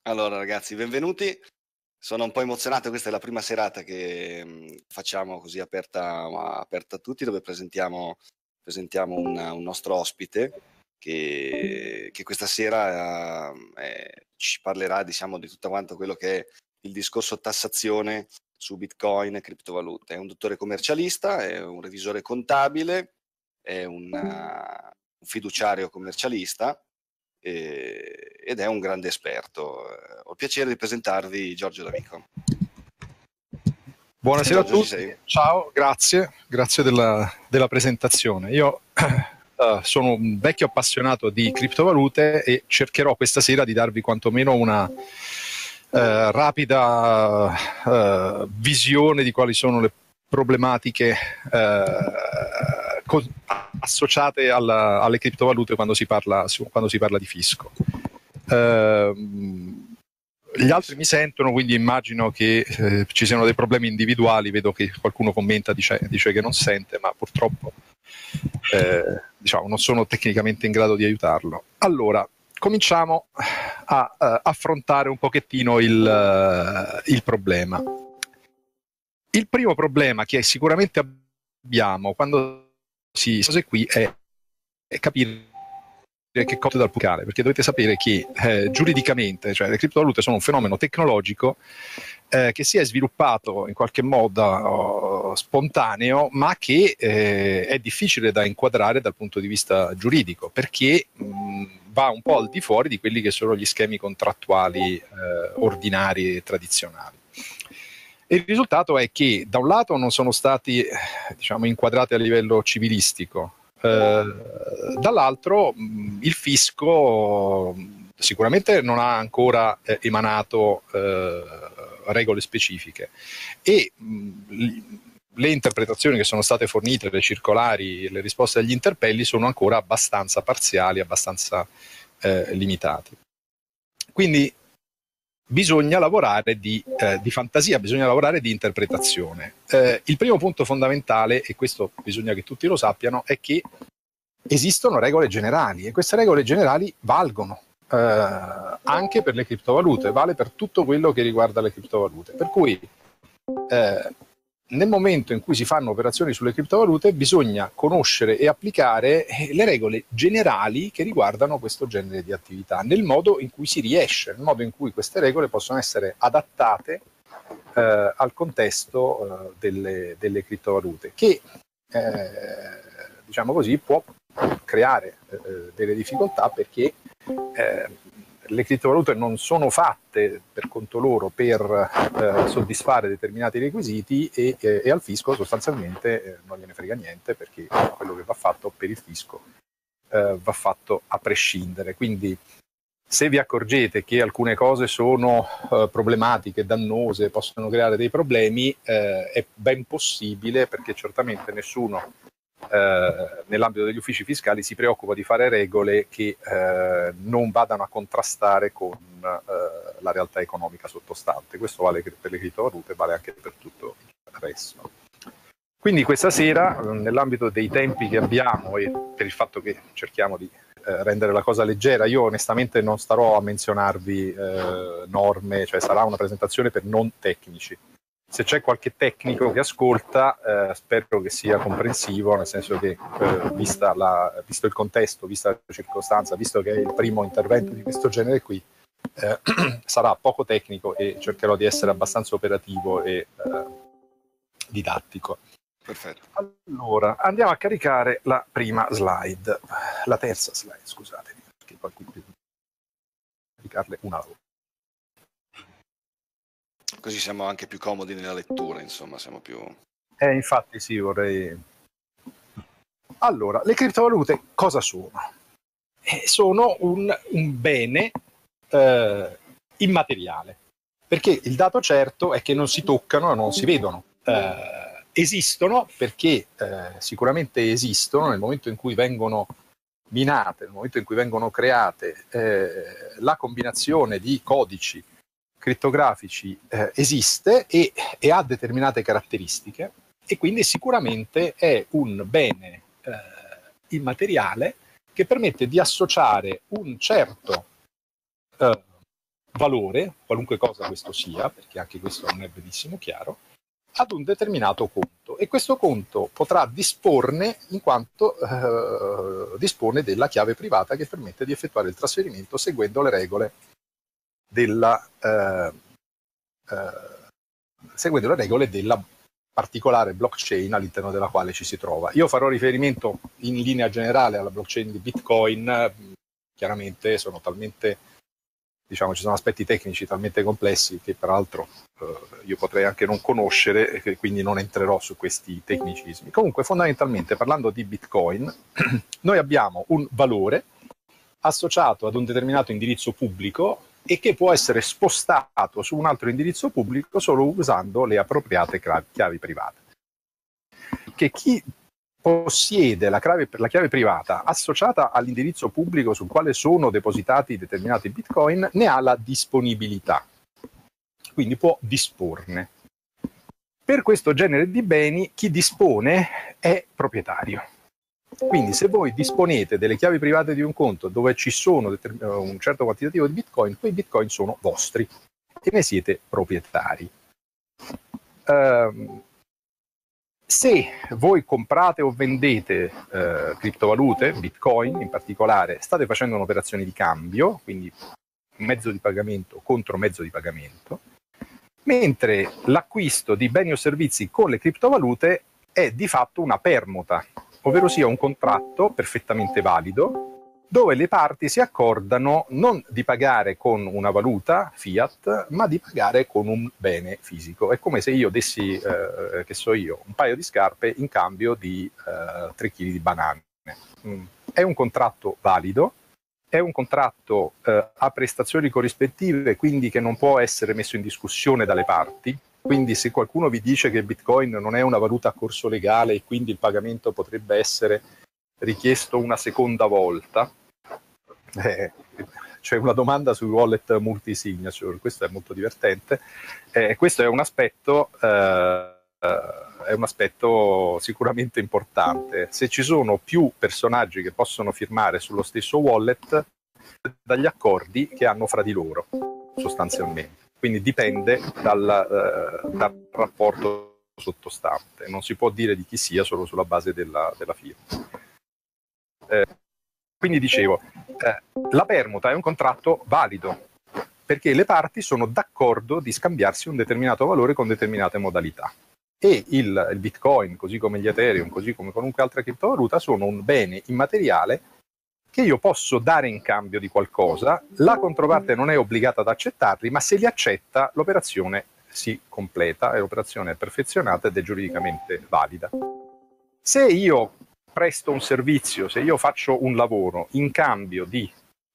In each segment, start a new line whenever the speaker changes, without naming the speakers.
Allora ragazzi, benvenuti. Sono un po' emozionato, questa è la prima serata che facciamo così aperta a tutti, dove presentiamo un nostro ospite che questa sera ci parlerà, diciamo, di tutto quanto quello che è il discorso tassazione su Bitcoin e criptovalute. È un dottore commercialista, è un revisore contabile, è un fiduciario commercialista ed è un grande esperto. Ho il piacere di presentarvi Giorgio D'Amico.
Buonasera
Giorgio,
a tutti, ciao, grazie della presentazione. Io sono un vecchio appassionato di criptovalute e cercherò questa sera di darvi quantomeno una rapida visione di quali sono le problematiche associate alle criptovalute quando si parla di fisco. Gli altri mi sentono, quindi immagino che ci siano dei problemi individuali. Vedo che qualcuno commenta, dice che non sente, ma purtroppo non sono tecnicamente in grado di aiutarlo. Allora, cominciamo a affrontare un pochettino il problema. Il primo problema che sicuramente abbiamo quando si cose qui è capire che cosa dal pubblicare, perché dovete sapere che giuridicamente, cioè, le criptovalute sono un fenomeno tecnologico che si è sviluppato in qualche modo spontaneo, ma che è difficile da inquadrare dal punto di vista giuridico, perché va un po' al di fuori di quelli che sono gli schemi contrattuali ordinari e tradizionali. E il risultato è che da un lato non sono stati inquadrati a livello civilistico, dall'altro il fisco sicuramente non ha ancora emanato regole specifiche e le interpretazioni che sono state fornite, le circolari, le risposte agli interpelli sono ancora abbastanza parziali, abbastanza limitati. Quindi bisogna lavorare di fantasia, bisogna lavorare di interpretazione. Il primo punto fondamentale, e questo bisogna che tutti lo sappiano, è che esistono regole generali e queste regole generali valgono anche per le criptovalute, vale per tutto quello che riguarda le criptovalute. Per cui nel momento in cui si fanno operazioni sulle criptovalute bisogna conoscere e applicare le regole generali che riguardano questo genere di attività, nel modo in cui si riesce, nel modo in cui queste regole possono essere adattate al contesto delle criptovalute, che diciamo così può creare delle difficoltà, perché le criptovalute non sono fatte per conto loro per soddisfare determinati requisiti e al fisco sostanzialmente non gliene frega niente, perché quello che va fatto per il fisco va fatto a prescindere. Quindi se vi accorgete che alcune cose sono problematiche, dannose, possono creare dei problemi, è ben possibile, perché certamente nessuno nell'ambito degli uffici fiscali si preoccupa di fare regole che non vadano a contrastare con la realtà economica sottostante. Questo vale per le criptovalute, vale anche per tutto il resto. Quindi questa sera, nell'ambito dei tempi che abbiamo e per il fatto che cerchiamo di rendere la cosa leggera, io onestamente non starò a menzionarvi norme, cioè sarà una presentazione per non tecnici. Se c'è qualche tecnico che ascolta, spero che sia comprensivo, nel senso che visto il contesto, vista la circostanza, visto che è il primo intervento di questo genere qui, sarà poco tecnico e cercherò di essere abbastanza operativo e didattico.
Perfetto.
Allora, andiamo a caricare la prima slide, la terza slide, scusatemi, perché poi qui devo caricarle una alla volta.
Così siamo anche più comodi nella lettura, insomma, siamo più...
Infatti sì, vorrei... Allora, le criptovalute cosa sono? Sono un bene immateriale, perché il dato certo è che non si toccano e non si vedono. Esistono perché sicuramente esistono nel momento in cui vengono minate, nel momento in cui vengono create, la combinazione di codici crittografici esiste e ha determinate caratteristiche, e quindi sicuramente è un bene immateriale che permette di associare un certo valore, qualunque cosa questo sia, perché anche questo non è benissimo chiaro, ad un determinato conto, e questo conto potrà disporne in quanto dispone della chiave privata che permette di effettuare il trasferimento seguendo le regole della particolare blockchain all'interno della quale ci si trova. Io farò riferimento in linea generale alla blockchain di Bitcoin. Chiaramente sono talmente, diciamo, ci sono aspetti tecnici talmente complessi che peraltro io potrei anche non conoscere, e quindi non entrerò su questi tecnicismi. Comunque, fondamentalmente, parlando di Bitcoin, noi abbiamo un valore associato ad un determinato indirizzo pubblico e che può essere spostato su un altro indirizzo pubblico solo usando le appropriate chiavi private. Che chi possiede la chiave privata associata all'indirizzo pubblico sul quale sono depositati determinati bitcoin ne ha la disponibilità, quindi può disporne. Per questo genere di beni chi dispone è proprietario. Quindi se voi disponete delle chiavi private di un conto dove ci sono un certo quantitativo di bitcoin, quei bitcoin sono vostri e ne siete proprietari. Se voi comprate o vendete criptovalute, bitcoin in particolare, state facendo un'operazione di cambio, quindi mezzo di pagamento contro mezzo di pagamento, mentre l'acquisto di beni o servizi con le criptovalute è di fatto una permuta, ovvero sia un contratto perfettamente valido dove le parti si accordano non di pagare con una valuta fiat, ma di pagare con un bene fisico. È come se io dessi, che so io, un paio di scarpe in cambio di 3 kg di banane. È un contratto valido, è un contratto a prestazioni corrispettive, quindi che non può essere messo in discussione dalle parti. Quindi se qualcuno vi dice che Bitcoin non è una valuta a corso legale e quindi il pagamento potrebbe essere richiesto una seconda volta, c'è una domanda sui wallet multisignature, questo è molto divertente. Questo è un aspetto sicuramente importante. Se ci sono più personaggi che possono firmare sullo stesso wallet, dagli accordi che hanno fra di loro, sostanzialmente. Quindi dipende dal rapporto sottostante. Non si può dire di chi sia solo sulla base della firma. Quindi dicevo, la permuta è un contratto valido perché le parti sono d'accordo di scambiarsi un determinato valore con determinate modalità. E il Bitcoin, così come gli Ethereum, così come qualunque altra criptovaluta, sono un bene immateriale che io posso dare in cambio di qualcosa, la controparte non è obbligata ad accettarli, ma se li accetta l'operazione si completa e l'operazione è perfezionata ed è giuridicamente valida. Se io presto un servizio, se io faccio un lavoro in cambio di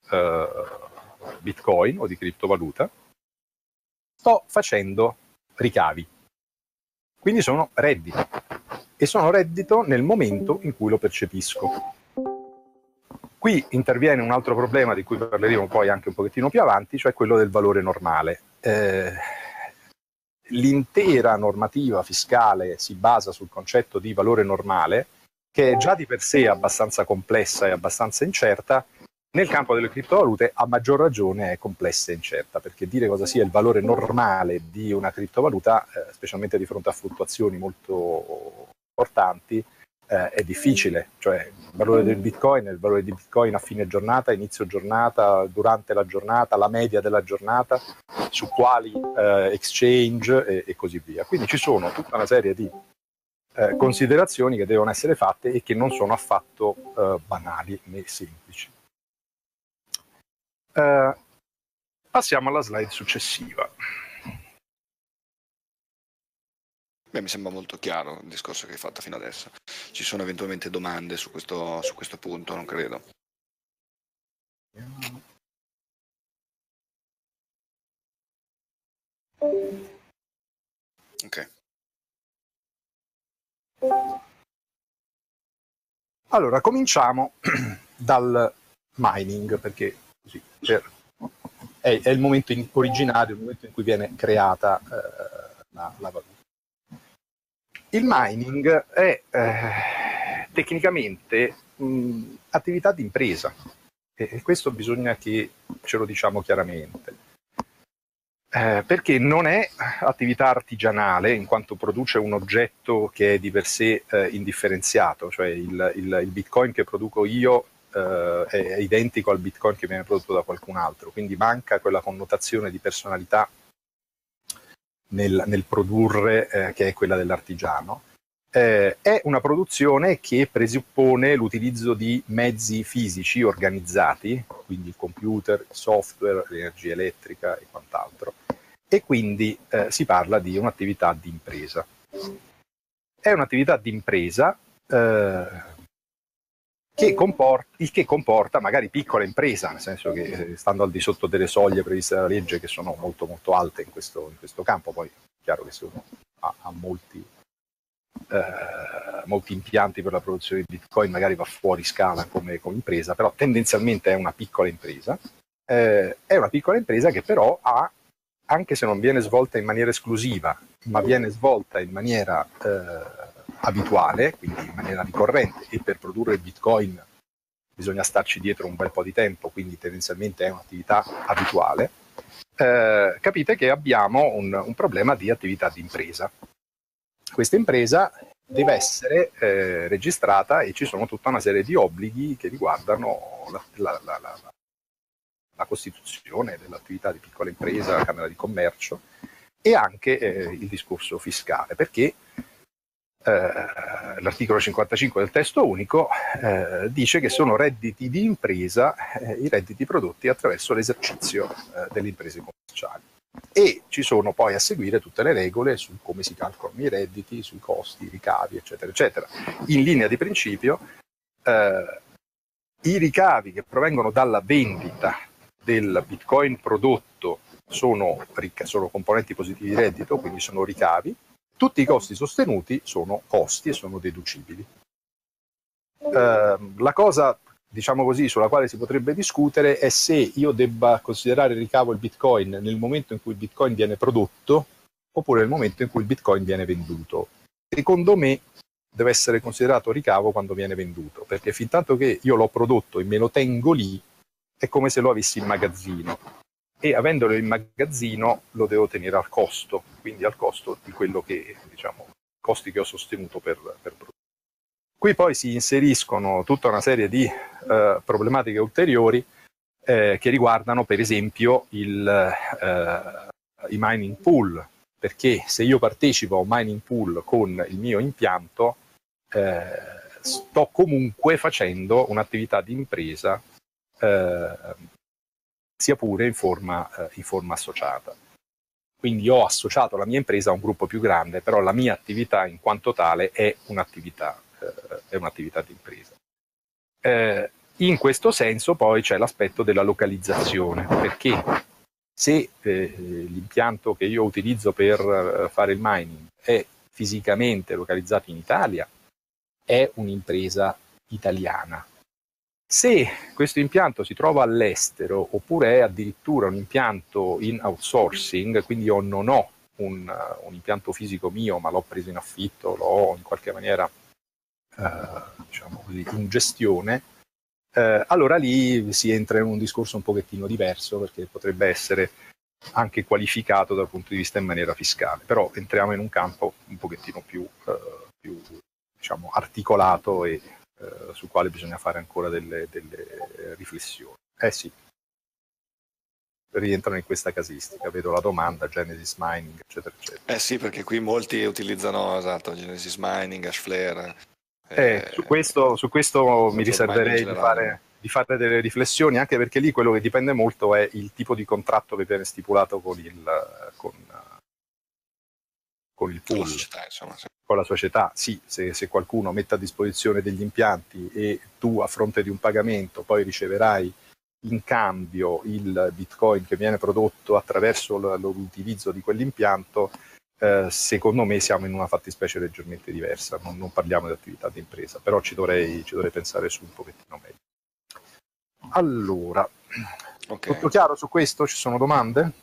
Bitcoin o di criptovaluta, sto facendo ricavi. Quindi sono reddito. E sono reddito nel momento in cui lo percepisco. Qui interviene un altro problema di cui parleremo poi anche un pochettino più avanti, cioè quello del valore normale. L'intera normativa fiscale si basa sul concetto di valore normale, che è già di per sé abbastanza complessa e abbastanza incerta. Nel campo delle criptovalute a maggior ragione è complessa e incerta, perché dire cosa sia il valore normale di una criptovaluta, specialmente di fronte a fluttuazioni molto importanti, è difficile. Cioè il valore del Bitcoin è il valore di Bitcoin a fine giornata, inizio giornata, durante la giornata, la media della giornata, su quali exchange e così via. Quindi ci sono tutta una serie di considerazioni che devono essere fatte e che non sono affatto banali né semplici. Passiamo alla slide successiva.
Beh, mi sembra molto chiaro il discorso che hai fatto fino adesso. Ci sono eventualmente domande su questo punto? Non credo. Ok.
Allora, cominciamo dal mining, perché così è il momento originario, il momento in cui viene creata la valuta. Il mining è tecnicamente attività di impresa, e questo bisogna che ce lo diciamo chiaramente. perché non è attività artigianale in quanto produce un oggetto che è di per sé indifferenziato, cioè il Bitcoin che produco io è identico al Bitcoin che viene prodotto da qualcun altro, quindi manca quella connotazione di personalità nel produrre che è quella dell'artigiano. È una produzione che presuppone l'utilizzo di mezzi fisici organizzati, quindi il computer, il software, l'energia elettrica e quant'altro, e quindi si parla di un'attività di impresa. È un'attività di impresa il che comporta magari piccola impresa, nel senso che stando al di sotto delle soglie previste dalla legge, che sono molto molto alte in questo campo. Poi è chiaro che se uno ha molti impianti per la produzione di Bitcoin magari va fuori scala come impresa, però tendenzialmente è una piccola impresa. È una piccola impresa che però ha, anche se non viene svolta in maniera esclusiva, ma viene svolta in maniera abituale, quindi in maniera ricorrente, e per produrre il Bitcoin bisogna starci dietro un bel po' di tempo, quindi tendenzialmente è un'attività abituale. Capite che abbiamo un problema di attività di impresa. Questa impresa deve essere registrata e ci sono tutta una serie di obblighi che riguardano la costituzione dell'attività di piccola impresa, la Camera di Commercio, e anche il discorso fiscale, perché l'articolo 55 del testo unico dice che sono redditi di impresa i redditi prodotti attraverso l'esercizio delle imprese commerciali. E ci sono poi a seguire tutte le regole su come si calcolano i redditi, sui costi, i ricavi, eccetera, eccetera. In linea di principio, i ricavi che provengono dalla vendita del Bitcoin prodotto sono componenti positivi di reddito, quindi sono ricavi. Tutti i costi sostenuti sono costi e sono deducibili. La cosa, diciamo così, sulla quale si potrebbe discutere è se io debba considerare ricavo il Bitcoin nel momento in cui il Bitcoin viene prodotto oppure nel momento in cui il Bitcoin viene venduto. Secondo me deve essere considerato ricavo quando viene venduto, perché fin tanto che io l'ho prodotto e me lo tengo lì è come se lo avessi in magazzino, e avendolo in magazzino lo devo tenere al costo, quindi al costo di quello che, diciamo, costi che ho sostenuto per produrre. Qui poi si inseriscono tutta una serie di problematiche ulteriori che riguardano per esempio i mining pool, perché se io partecipo a un mining pool con il mio impianto sto comunque facendo un'attività di impresa sia pure in forma associata. Quindi ho associato la mia impresa a un gruppo più grande, però la mia attività in quanto tale è un'attività di impresa. In questo senso poi c'è l'aspetto della localizzazione, perché se l'impianto che io utilizzo per fare il mining è fisicamente localizzato in Italia, è un'impresa italiana. Se questo impianto si trova all'estero oppure è addirittura un impianto in outsourcing, quindi io non ho un impianto fisico mio, ma l'ho preso in affitto, l'ho in qualche maniera diciamo così, in gestione, allora lì si entra in un discorso un pochettino diverso, perché potrebbe essere anche qualificato dal punto di vista in maniera fiscale, però entriamo in un campo un pochettino più diciamo articolato e sul quale bisogna fare ancora delle riflessioni. Sì, rientrano in questa casistica, vedo la domanda, Genesis Mining, eccetera, eccetera.
Sì, perché qui molti utilizzano, esatto, Genesis Mining, Hashflare.
Su questo mi riserverei di fare delle riflessioni, anche perché lì quello che dipende molto è il tipo di contratto che viene stipulato con il pool, con la società. Sì, se qualcuno mette a disposizione degli impianti e tu a fronte di un pagamento poi riceverai in cambio il Bitcoin che viene prodotto attraverso l'utilizzo di quell'impianto, secondo me siamo in una fattispecie leggermente diversa, non parliamo di attività di impresa, però ci dovrei pensare su un pochettino meglio. Allora, okay. Tutto chiaro su questo? Ci sono domande?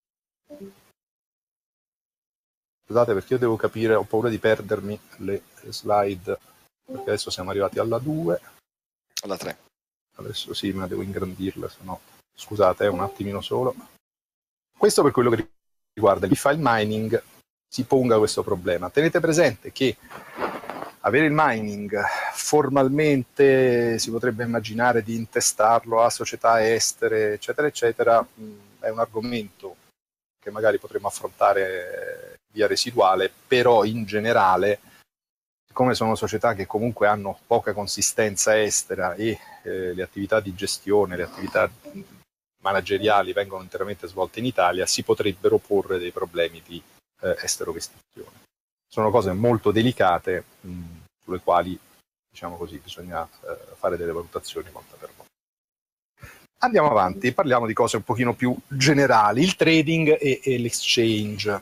Scusate, perché io devo capire, ho paura di perdermi le slide, perché adesso siamo arrivati alla 2.
Alla 3.
Adesso sì, ma devo ingrandirla, se no... Scusate, un attimino solo. Questo per quello che riguarda il file mining si ponga questo problema. Tenete presente che avere il mining formalmente si potrebbe immaginare di intestarlo a società estere, eccetera, eccetera, è un argomento che magari potremmo affrontare via residuale, però in generale, siccome sono società che comunque hanno poca consistenza estera e le attività di gestione, le attività manageriali vengono interamente svolte in Italia, si potrebbero porre dei problemi di esterovestizione. Sono cose molto delicate sulle quali, diciamo così, bisogna fare delle valutazioni volta per volta. Andiamo avanti, parliamo di cose un pochino più generali, il trading e l'exchange.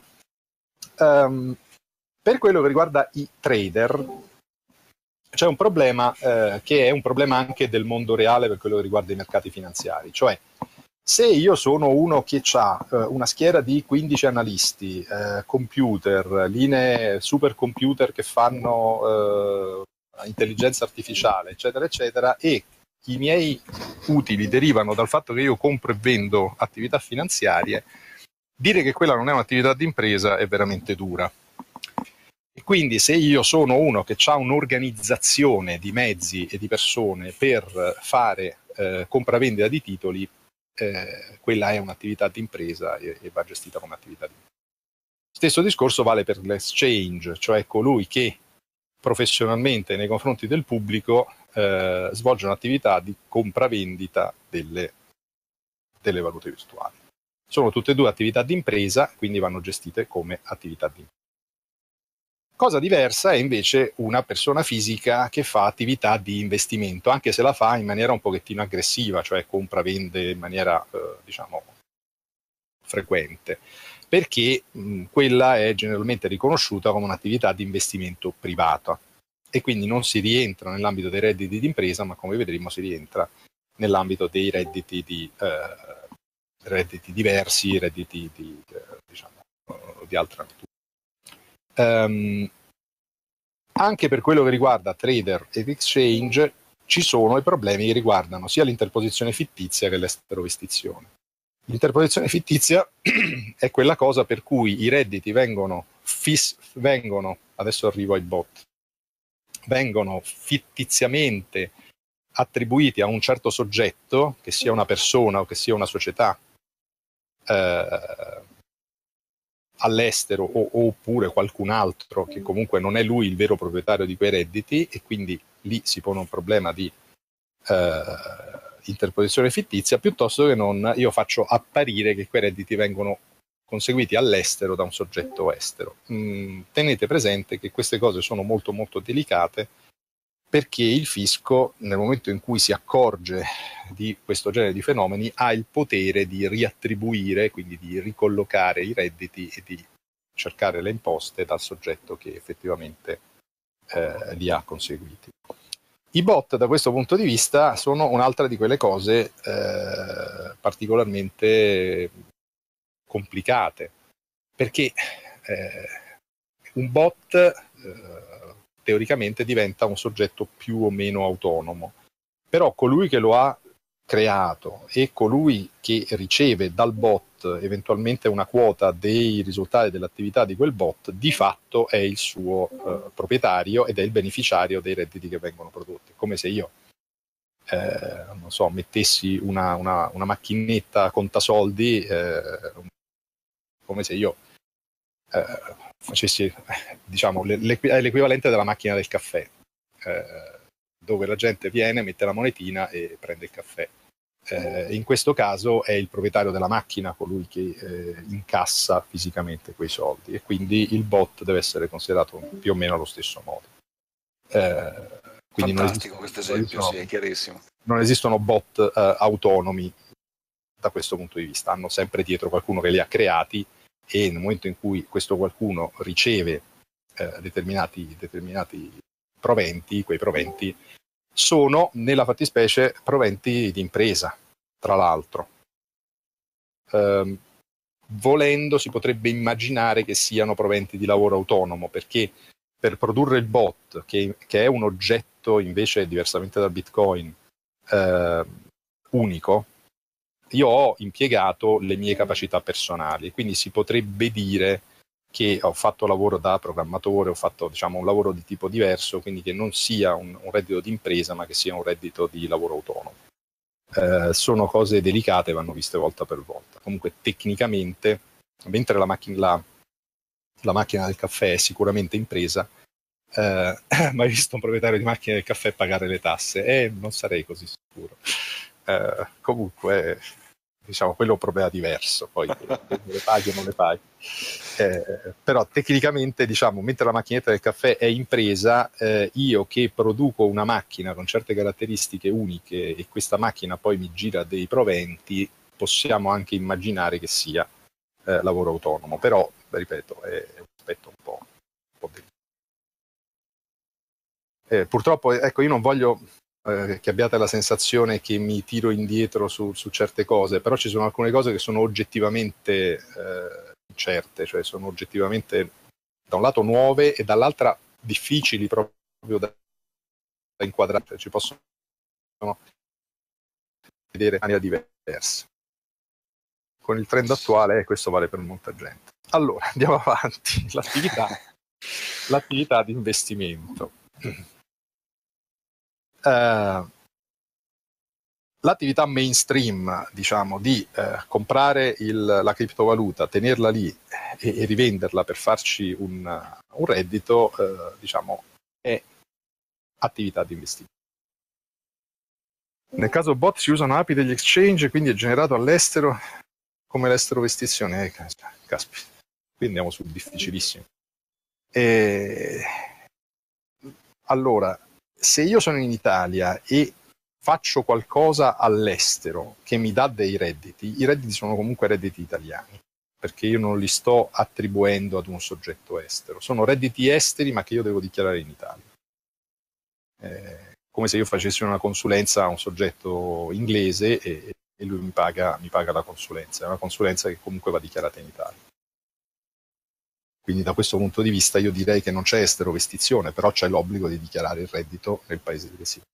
Per quello che riguarda i trader, c'è un problema che è un problema anche del mondo reale per quello che riguarda i mercati finanziari, cioè se io sono uno che ha una schiera di 15 analisti, computer, linee supercomputer che fanno intelligenza artificiale, eccetera, eccetera, e i miei utili derivano dal fatto che io compro e vendo attività finanziarie, dire che quella non è un'attività di impresa è veramente dura. E quindi se io sono uno che ha un'organizzazione di mezzi e di persone per fare compravendita di titoli, quella è un'attività di impresa e va gestita come attività di impresa. Stesso discorso vale per l'exchange, cioè colui che professionalmente nei confronti del pubblico svolge un'attività di compravendita delle valute virtuali. Sono tutte e due attività di impresa, quindi vanno gestite come attività di impresa. Cosa diversa è invece una persona fisica che fa attività di investimento, anche se la fa in maniera un pochettino aggressiva, cioè compra-vende in maniera, diciamo, frequente, perché quella è generalmente riconosciuta come un'attività di investimento privata e quindi non si rientra nell'ambito dei redditi di impresa, ma come vedremo si rientra nell'ambito dei redditi diversi, redditi diciamo, di altra natura. Anche per quello che riguarda trader ed exchange ci sono i problemi che riguardano sia l'interposizione fittizia che l'esterovestizione. L'interposizione fittizia è quella cosa per cui i redditi vengono, adesso arrivo ai bot, vengono fittiziamente attribuiti a un certo soggetto, che sia una persona o che sia una società, all'estero oppure qualcun altro che comunque non è lui il vero proprietario di quei redditi, e quindi lì si pone un problema di interposizione fittizia, piuttosto che non io faccio apparire che quei redditi vengono conseguiti all'estero da un soggetto estero. Tenete presente che queste cose sono molto molto delicate, perché il fisco, nel momento in cui si accorge di questo genere di fenomeni, ha il potere di riattribuire, quindi di ricollocare i redditi e di cercare le imposte dal soggetto che effettivamente li ha conseguiti. I bot, da questo punto di vista, sono un'altra di quelle cose particolarmente complicate, perché un bot teoricamente diventa un soggetto più o meno autonomo, però colui che lo ha creato e colui che riceve dal bot eventualmente una quota dei risultati dell'attività di quel bot, di fatto è il suo proprietario ed è il beneficiario dei redditi che vengono prodotti. Come se io non so, mettessi una macchinetta contasoldi, come se io facessi, diciamo, l'equivalente della macchina del caffè, dove la gente viene, mette la monetina e prende il caffè. In questo caso è il proprietario della macchina colui che incassa fisicamente quei soldi, e quindi il bot deve essere considerato più o meno allo stesso modo. Quindi
fantastico questo esempio, sì, è chiarissimo.
Non esistono bot autonomi da questo punto di vista, hanno sempre dietro qualcuno che li ha creati, e nel momento in cui questo qualcuno riceve determinati proventi, quei proventi sono nella fattispecie proventi di impresa, tra l'altro. Volendo si potrebbe immaginare che siano proventi di lavoro autonomo, perché per produrre il bot, che è un oggetto invece, diversamente dal Bitcoin, unico, io ho impiegato le mie capacità personali, quindi si potrebbe dire che ho fatto lavoro da programmatore, ho fatto diciamo un lavoro di tipo diverso, quindi che non sia un reddito di impresa, ma che sia un reddito di lavoro autonomo. Sono cose delicate, vanno viste volta per volta. Comunque tecnicamente, mentre la macchina del caffè è sicuramente impresa, mai visto un proprietario di macchina del caffè pagare le tasse? Non sarei così sicuro. Comunque, diciamo, quello è un problema diverso, poi le paghi o non le paghi. Però tecnicamente, diciamo, mentre la macchinetta del caffè è impresa, io che produco una macchina con certe caratteristiche uniche e questa macchina poi mi gira dei proventi, possiamo anche immaginare che sia lavoro autonomo, però, ripeto, è un aspetto un po' delicato. Purtroppo, ecco, io non voglio che abbiate la sensazione che mi tiro indietro su certe cose, però ci sono alcune cose che sono oggettivamente incerte, cioè sono oggettivamente da un lato nuove e dall'altra difficili proprio da inquadrare, cioè, ci possono vedere in maniera diversa. Con il trend attuale questo vale per molta gente. Allora, andiamo avanti. L'attività di investimento. L'attività mainstream, diciamo, di comprare la criptovaluta, tenerla lì e rivenderla per farci un reddito, diciamo, è attività di investimento. Nel caso bot si usano API degli exchange, quindi è generato all'estero come l'estero vestizione. Caspita, qui andiamo sul difficilissimo. Allora, se io sono in Italia e faccio qualcosa all'estero che mi dà dei redditi, i redditi sono comunque redditi italiani, perché io non li sto attribuendo ad un soggetto estero. Sono redditi esteri, ma che io devo dichiarare in Italia. Come se io facessi una consulenza a un soggetto inglese e lui mi paga la consulenza. È una consulenza che comunque va dichiarata in Italia. Quindi da questo punto di vista io direi che non c'è estero vestizione, però c'è l'obbligo di dichiarare il reddito nel paese di residenza.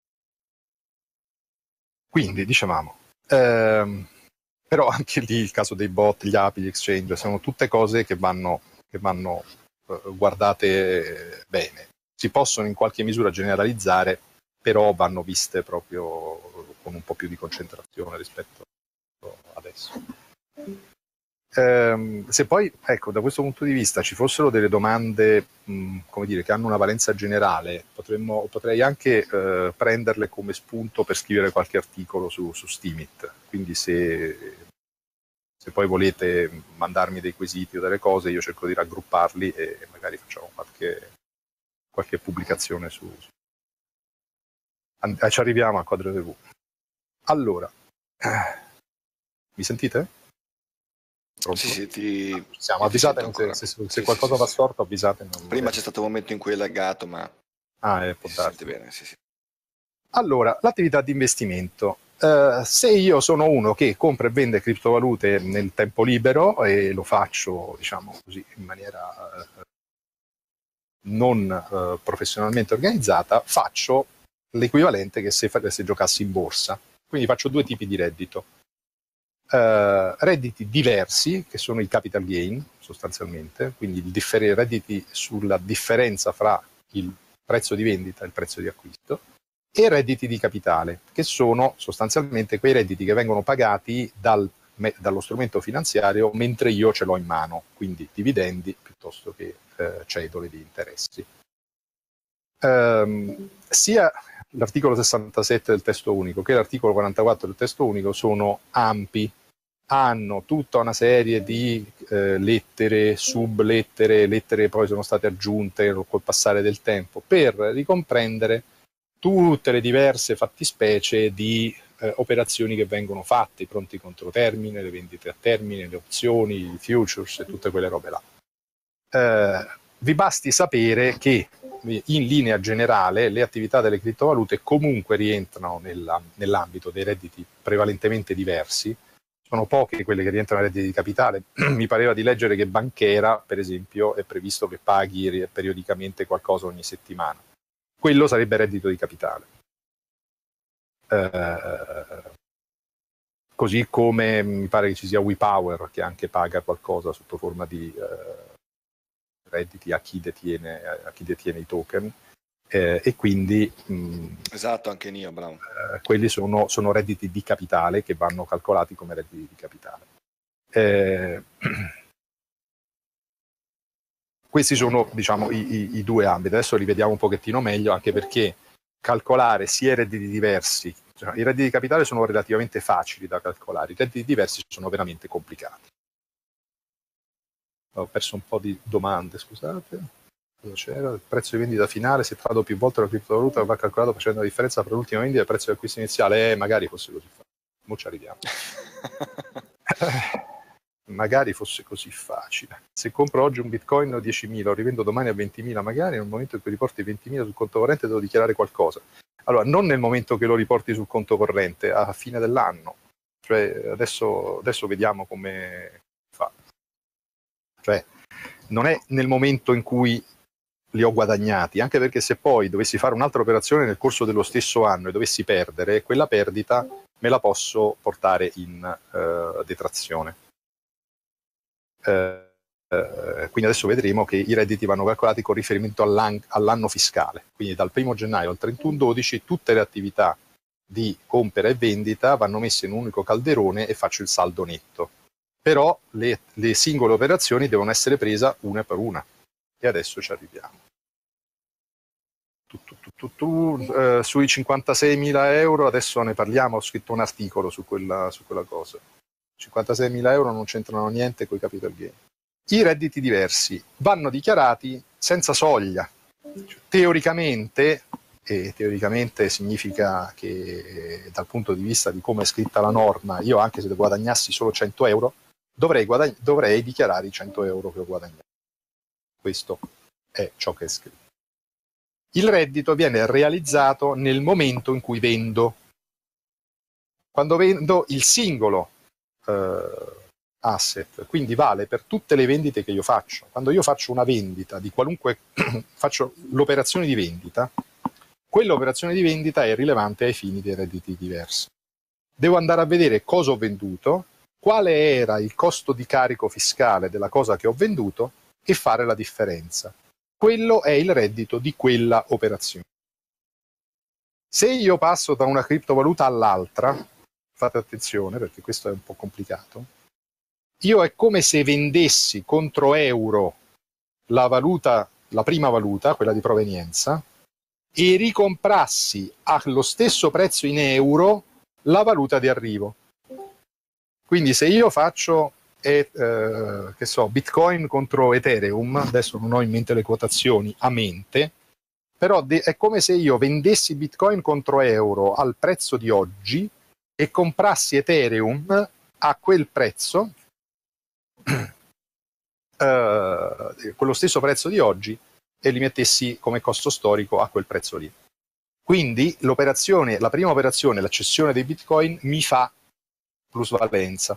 Quindi dicevamo, però anche lì il caso dei bot, gli API, gli exchange, sono tutte cose che vanno guardate bene. Si possono in qualche misura generalizzare, però vanno viste proprio con un po' più di concentrazione rispetto adesso. Se poi, ecco, da questo punto di vista ci fossero delle domande, come dire, che hanno una valenza generale, potrei anche prenderle come spunto per scrivere qualche articolo su Steemit. Quindi se poi volete mandarmi dei quesiti o delle cose, io cerco di raggrupparli e magari facciamo qualche pubblicazione su. Ci arriviamo a Quadro TV. Allora, mi sentite?
Pronto? Sì,
siamo avvisate se qualcosa va storto, avvisate.
Prima c'è stato un momento in cui è laggato, ma
può
si
darsi.
sente bene, sì.
Allora, l'attività di investimento. Se io sono uno che compra e vende criptovalute nel tempo libero e lo faccio, diciamo così, in maniera non professionalmente organizzata, faccio l'equivalente che se giocassi in borsa. Quindi faccio due tipi di reddito. Redditi diversi, che sono i capital gain sostanzialmente, quindi redditi sulla differenza fra il prezzo di vendita e il prezzo di acquisto, e redditi di capitale, che sono sostanzialmente quei redditi che vengono pagati dallo strumento finanziario mentre io ce l'ho in mano, quindi dividendi piuttosto che cedole di interessi. Sia l'articolo 67 del testo unico che l'articolo 44 del testo unico sono ampi, hanno tutta una serie di lettere, sublettere, lettere che poi sono state aggiunte col passare del tempo per ricomprendere tutte le diverse fattispecie di operazioni che vengono fatte, i pronti controtermine, le vendite a termine, le opzioni, i futures e tutte quelle robe là. Vi basti sapere che in linea generale le attività delle criptovalute comunque rientrano nell'ambito dei redditi prevalentemente diversi. Sono poche quelle che rientrano nei redditi di capitale. Mi pareva di leggere che Banchera, per esempio, è previsto che paghi periodicamente qualcosa ogni settimana. Quello sarebbe reddito di capitale. così come mi pare che ci sia WePower che anche paga qualcosa sotto forma di redditi a chi detiene i token, e quindi
esatto, anche NIO, bravo.
Quelli sono redditi di capitale che vanno calcolati come redditi di capitale. Questi sono, diciamo, i due ambiti. Adesso li vediamo un pochettino meglio, anche perché calcolare sia i redditi diversi, cioè, i redditi di capitale sono relativamente facili da calcolare, i redditi diversi sono veramente complicati. Ho perso un po' di domande, scusate. Cosa c'era? Il prezzo di vendita finale, se trado più volte la criptovaluta, va calcolato facendo la differenza tra l'ultima vendita e il prezzo di acquisto iniziale. Magari fosse così facile. Mo ci arriviamo. Magari fosse così facile. Se compro oggi un bitcoin a 10.000, lo rivendo domani a 20.000, magari nel momento in cui riporti 20.000 sul conto corrente devo dichiarare qualcosa. Allora, non nel momento che lo riporti sul conto corrente, a fine dell'anno. Cioè, adesso vediamo come fa. Cioè, non è nel momento in cui li ho guadagnati, anche perché se poi dovessi fare un'altra operazione nel corso dello stesso anno e dovessi perdere, quella perdita me la posso portare in detrazione. Quindi adesso vedremo che i redditi vanno calcolati con riferimento all'anno fiscale, quindi dal 1 gennaio al 31/12 tutte le attività di compra e vendita vanno messe in un unico calderone e faccio il saldo netto. Però le singole operazioni devono essere prese una per una, e adesso ci arriviamo. Sui 56.000 euro adesso ne parliamo, ho scritto un articolo su quella cosa. 56.000 euro non c'entrano niente con i capital gain. I redditi diversi vanno dichiarati senza soglia. Teoricamente, e teoricamente significa che dal punto di vista di come è scritta la norma, io anche se guadagnassi solo 100 euro, dovrei dichiarare i 100 euro che ho guadagnato. Questo è ciò che è scritto. Il reddito viene realizzato nel momento in cui vendo. Quando vendo il singolo asset, quindi vale per tutte le vendite che io faccio. Quando io faccio una vendita di qualunque, faccio l'operazione di vendita, quell'operazione di vendita è rilevante ai fini dei redditi diversi. Devo andare a vedere cosa ho venduto, quale era il costo di carico fiscale della cosa che ho venduto e fare la differenza. Quello è il reddito di quella operazione. Se io passo da una criptovaluta all'altra, fate attenzione perché questo è un po' complicato, io è come se vendessi contro euro la prima valuta, quella di provenienza, e ricomprassi allo stesso prezzo in euro la valuta di arrivo. Quindi se io faccio Bitcoin contro Ethereum, adesso non ho in mente le quotazioni a mente, però è come se io vendessi Bitcoin contro euro al prezzo di oggi e comprassi Ethereum a quel prezzo, quello stesso prezzo di oggi, e li mettessi come costo storico a quel prezzo lì. Quindi la prima operazione, la cessione dei Bitcoin, mi fa plusvalenza.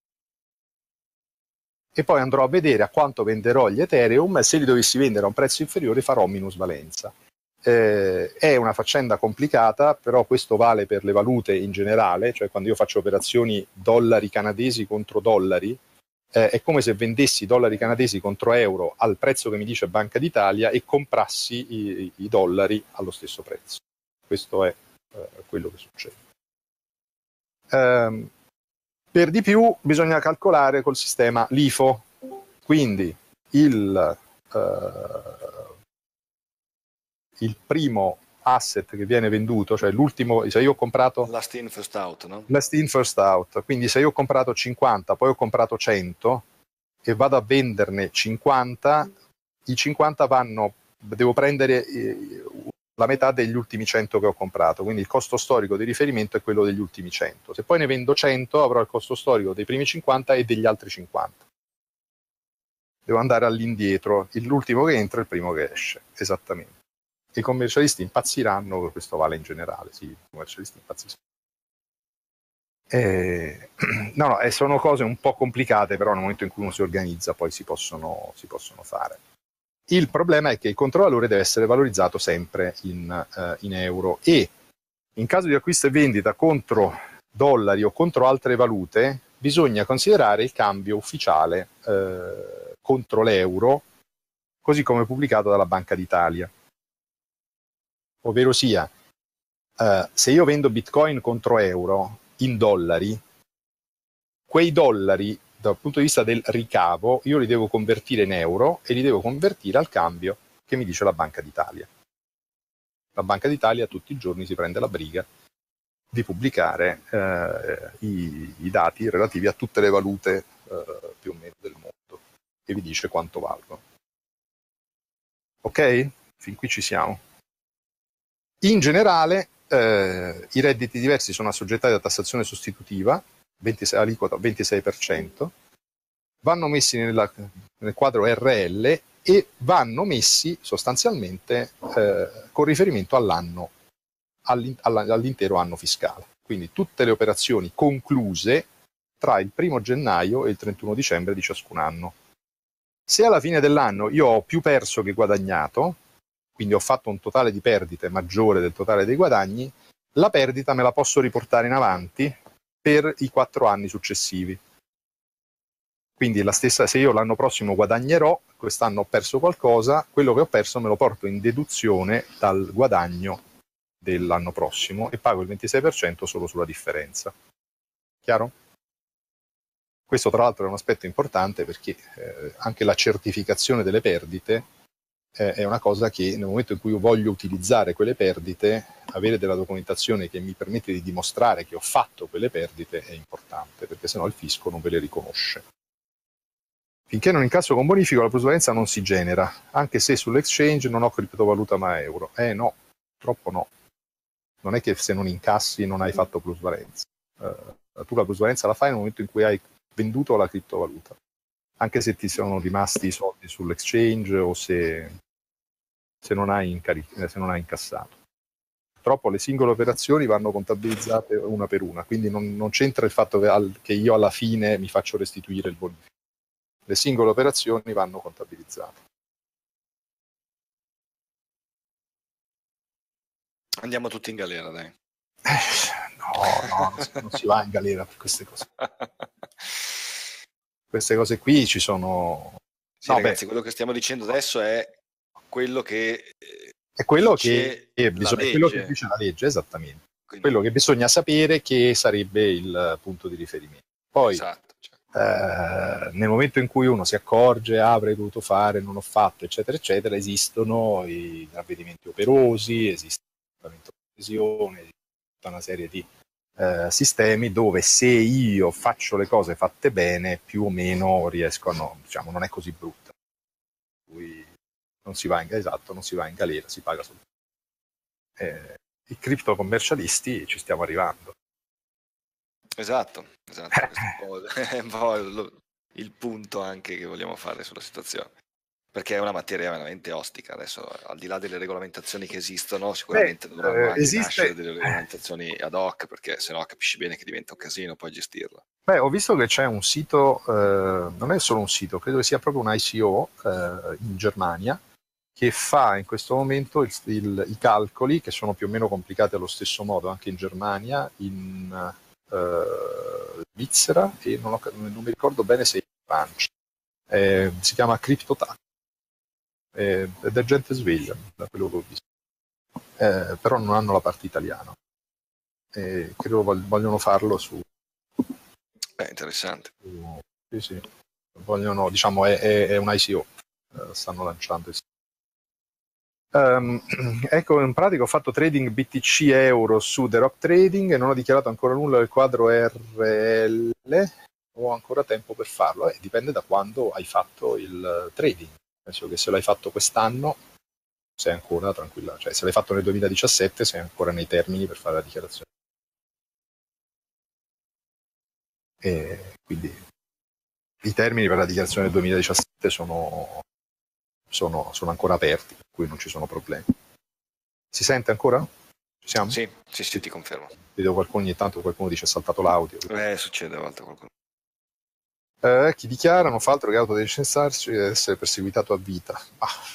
E poi andrò a vedere a quanto venderò gli Ethereum, e se li dovessi vendere a un prezzo inferiore farò minusvalenza. È una faccenda complicata, però questo vale per le valute in generale, cioè quando io faccio operazioni dollari canadesi contro dollari, è come se vendessi dollari canadesi contro euro al prezzo che mi dice Banca d'Italia e comprassi i dollari allo stesso prezzo. Questo è quello che succede. Per di più bisogna calcolare col sistema LIFO, quindi il primo asset che viene venduto, cioè l'ultimo, se io ho comprato
last in first out, no?
Last in first out, quindi se io ho comprato 50, poi ho comprato 100 e vado a venderne 50, i 50 devo prendere la metà degli ultimi 100 che ho comprato, quindi il costo storico di riferimento è quello degli ultimi 100. Se poi ne vendo 100 avrò il costo storico dei primi 50 e degli altri 50. Devo andare all'indietro, l'ultimo che entra è il primo che esce, esattamente. I commercialisti impazziranno, questo vale in generale, sì, i commercialisti impazziscono. Sono cose un po' complicate, però nel momento in cui uno si organizza poi si possono fare. Il problema è che il controvalore deve essere valorizzato sempre in euro, e in caso di acquisto e vendita contro dollari o contro altre valute, bisogna considerare il cambio ufficiale contro l'euro, così come pubblicato dalla Banca d'Italia. Ovvero sia, se io vendo Bitcoin contro euro in dollari, quei dollari dal punto di vista del ricavo io li devo convertire in euro e li devo convertire al cambio che mi dice la Banca d'Italia. La Banca d'Italia tutti i giorni si prende la briga di pubblicare i dati relativi a tutte le valute più o meno del mondo e vi dice quanto valgono. Ok? Fin qui ci siamo. In generale i redditi diversi sono assoggettati a tassazione sostitutiva, aliquota 26%, vanno messi nel quadro RL e vanno messi sostanzialmente con riferimento all'intero anno fiscale. Quindi tutte le operazioni concluse tra il 1 gennaio e il 31 dicembre di ciascun anno. Se alla fine dell'anno io ho più perso che guadagnato, quindi ho fatto un totale di perdite maggiore del totale dei guadagni, la perdita me la posso riportare in avanti per i 4 anni successivi. Quindi la stessa, se io l'anno prossimo guadagnerò, quest'anno ho perso qualcosa, quello che ho perso me lo porto in deduzione dal guadagno dell'anno prossimo e pago il 26% solo sulla differenza. Chiaro? Questo tra l'altro è un aspetto importante perché anche la certificazione delle perdite è una cosa che nel momento in cui io voglio utilizzare quelle perdite, avere della documentazione che mi permette di dimostrare che ho fatto quelle perdite è importante, perché sennò il fisco non ve le riconosce. Finché non incasso con bonifico la plusvalenza non si genera, anche se sull'exchange non ho criptovaluta ma euro. No, purtroppo no. Non è che se non incassi non hai fatto plusvalenza. Tu la plusvalenza la fai nel momento in cui hai venduto la criptovaluta, anche se ti sono rimasti i soldi sull'exchange o se non hai incassato. Purtroppo le singole operazioni vanno contabilizzate una per una, quindi non c'entra il fatto che io alla fine mi faccio restituire il bonifico. Le singole operazioni vanno contabilizzate.
Andiamo tutti in galera, dai.
No, non si va in galera per queste cose. Queste cose qui ci sono...
Sì, ragazzi, quello che stiamo dicendo adesso è quello che
è quello
dice
che dice la legge, esattamente. Quindi, quello che bisogna sapere che sarebbe il punto di riferimento. Poi,
esatto,
nel momento in cui uno si accorge, avrei dovuto fare, non ho fatto, eccetera, eccetera, esistono i ravvedimenti operosi, esiste il trattamento di lesione, esiste tutta una serie di sistemi dove se io faccio le cose fatte bene, più o meno riesco a non è così brutta. Non si va in galera, si paga solo. I cripto commercialisti ci stiamo arrivando.
Esatto. Questo è un po' il punto anche che vogliamo fare sulla situazione. Perché è una materia veramente ostica. Adesso, al di là delle regolamentazioni che esistono, sicuramente dovranno anche nascere delle regolamentazioni ad hoc, perché sennò capisci bene che diventa un casino poi gestirla.
Ho visto che c'è un sito, non è solo un sito, credo che sia proprio un ICO in Germania, che fa in questo momento i calcoli, che sono più o meno complicati allo stesso modo anche in Germania, in Svizzera e non mi ricordo bene se in Francia. Si chiama CryptoTax. Ed è gente sveglia, da quello che ho visto. Però non hanno la parte italiana. Credo vogliono farlo su...
interessante.
Sì. Vogliono, diciamo, è un ICO. Stanno lanciando il ecco, in pratica ho fatto trading BTC euro su The Rock Trading e non ho dichiarato ancora nulla del quadro RL. Ho ancora tempo per farlo, dipende da quando hai fatto il trading. Penso che se l'hai fatto quest'anno sei ancora tranquilla, cioè se l'hai fatto nel 2017 sei ancora nei termini per fare la dichiarazione. E quindi i termini per la dichiarazione del 2017 sono ancora aperti, per cui non ci sono problemi. Si sente ancora? Ci siamo?
Sì, ti confermo.
Vedo ogni tanto qualcuno dice è saltato l'audio.
Succede a volte qualcuno.
Chi dichiara non fa altro che autodecensarsi ed essere perseguitato a vita.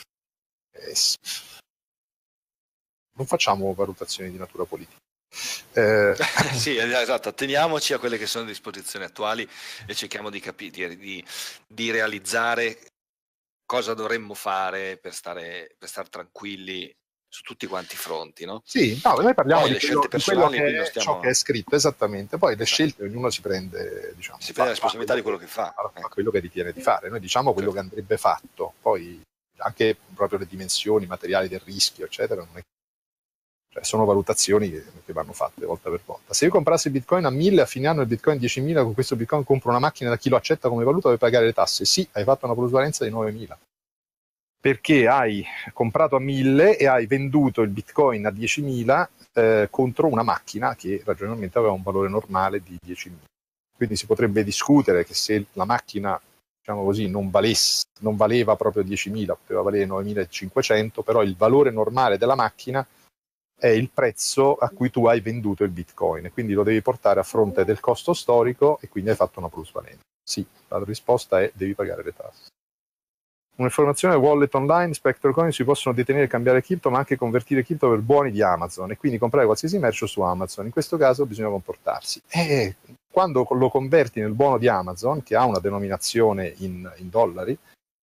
Non facciamo valutazioni di natura politica.
Sì, esatto, atteniamoci a quelle che sono le disposizioni attuali e cerchiamo di capire, di realizzare cosa dovremmo fare per stare tranquilli su tutti quanti i fronti, no?
Sì, no, noi parliamo
Poi
di
le scelte
quello
personali,
che
qui non
è ciò
stiamo...
che è scritto, esattamente. Poi le
Esatto.
scelte ognuno si prende, diciamo,
Si prende la responsabilità di quello che fa.
fa quello che ritiene di fare. Noi diciamo quello che andrebbe fatto, poi anche proprio le dimensioni materiali del rischio, eccetera, non è... cioè, sono valutazioni che vanno fatte volta per volta. Se io comprassi Bitcoin a 1000, a fine anno il Bitcoin 10.000, con questo Bitcoin compro una macchina da chi lo accetta come valuta per pagare le tasse. Sì, hai fatto una plusvalenza di 9.000. Perché hai comprato a 1000 e hai venduto il Bitcoin a 10.000 contro una macchina che ragionevolmente aveva un valore normale di 10.000. Quindi si potrebbe discutere che se la macchina, diciamo così, non valeva proprio 10.000, poteva valere 9.500, però il valore normale della macchina è il prezzo a cui tu hai venduto il Bitcoin, e quindi lo devi portare a fronte del costo storico e quindi hai fatto una plusvalenza. Sì, la risposta è devi pagare le tasse. Un'informazione: wallet online, Spectre Coin si possono detenere e cambiare cripto, ma anche convertire cripto per buoni di Amazon e quindi comprare qualsiasi merce su Amazon. In questo caso bisogna comportarsi. Quando lo converti nel buono di Amazon, che ha una denominazione in dollari,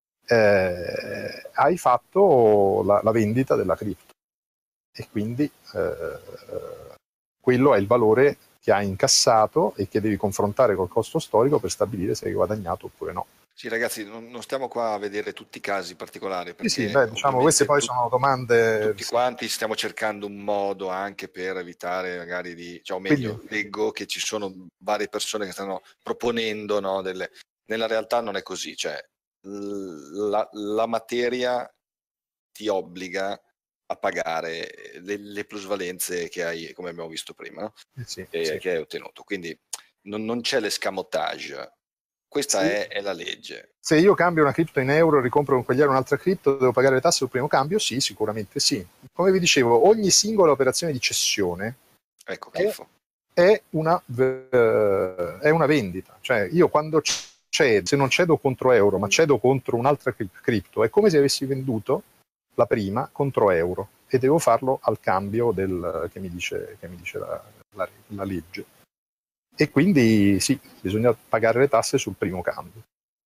hai fatto la vendita della cripto e quindi quello è il valore che hai incassato e che devi confrontare col costo storico per stabilire se hai guadagnato oppure no.
Sì, ragazzi, non stiamo qua a vedere tutti i casi particolari, perché
Sì, beh, diciamo, queste poi sono domande...
Tutti quanti stiamo cercando un modo anche per evitare magari di... Cioè, o meglio,
Quindi,
leggo che ci sono varie persone che stanno proponendo, no, delle... Nella realtà non è così, cioè la materia ti obbliga a pagare le plusvalenze che hai, come abbiamo visto prima, no?
sì.
Che hai ottenuto. Quindi non c'è l'escamotage. Questa
Sì.
è la legge.
Se io cambio una cripto in euro e ricompro con quegli euro un'altra cripto, devo pagare le tasse sul primo cambio? Sì, sicuramente sì. Come vi dicevo, ogni singola operazione di cessione
Ecco,
è una vendita. Cioè, io quando cedo, se non cedo contro euro, ma cedo contro un'altra cripto, è come se avessi venduto la prima contro euro e devo farlo al cambio che mi dice la legge. E quindi sì, bisogna pagare le tasse sul primo cambio.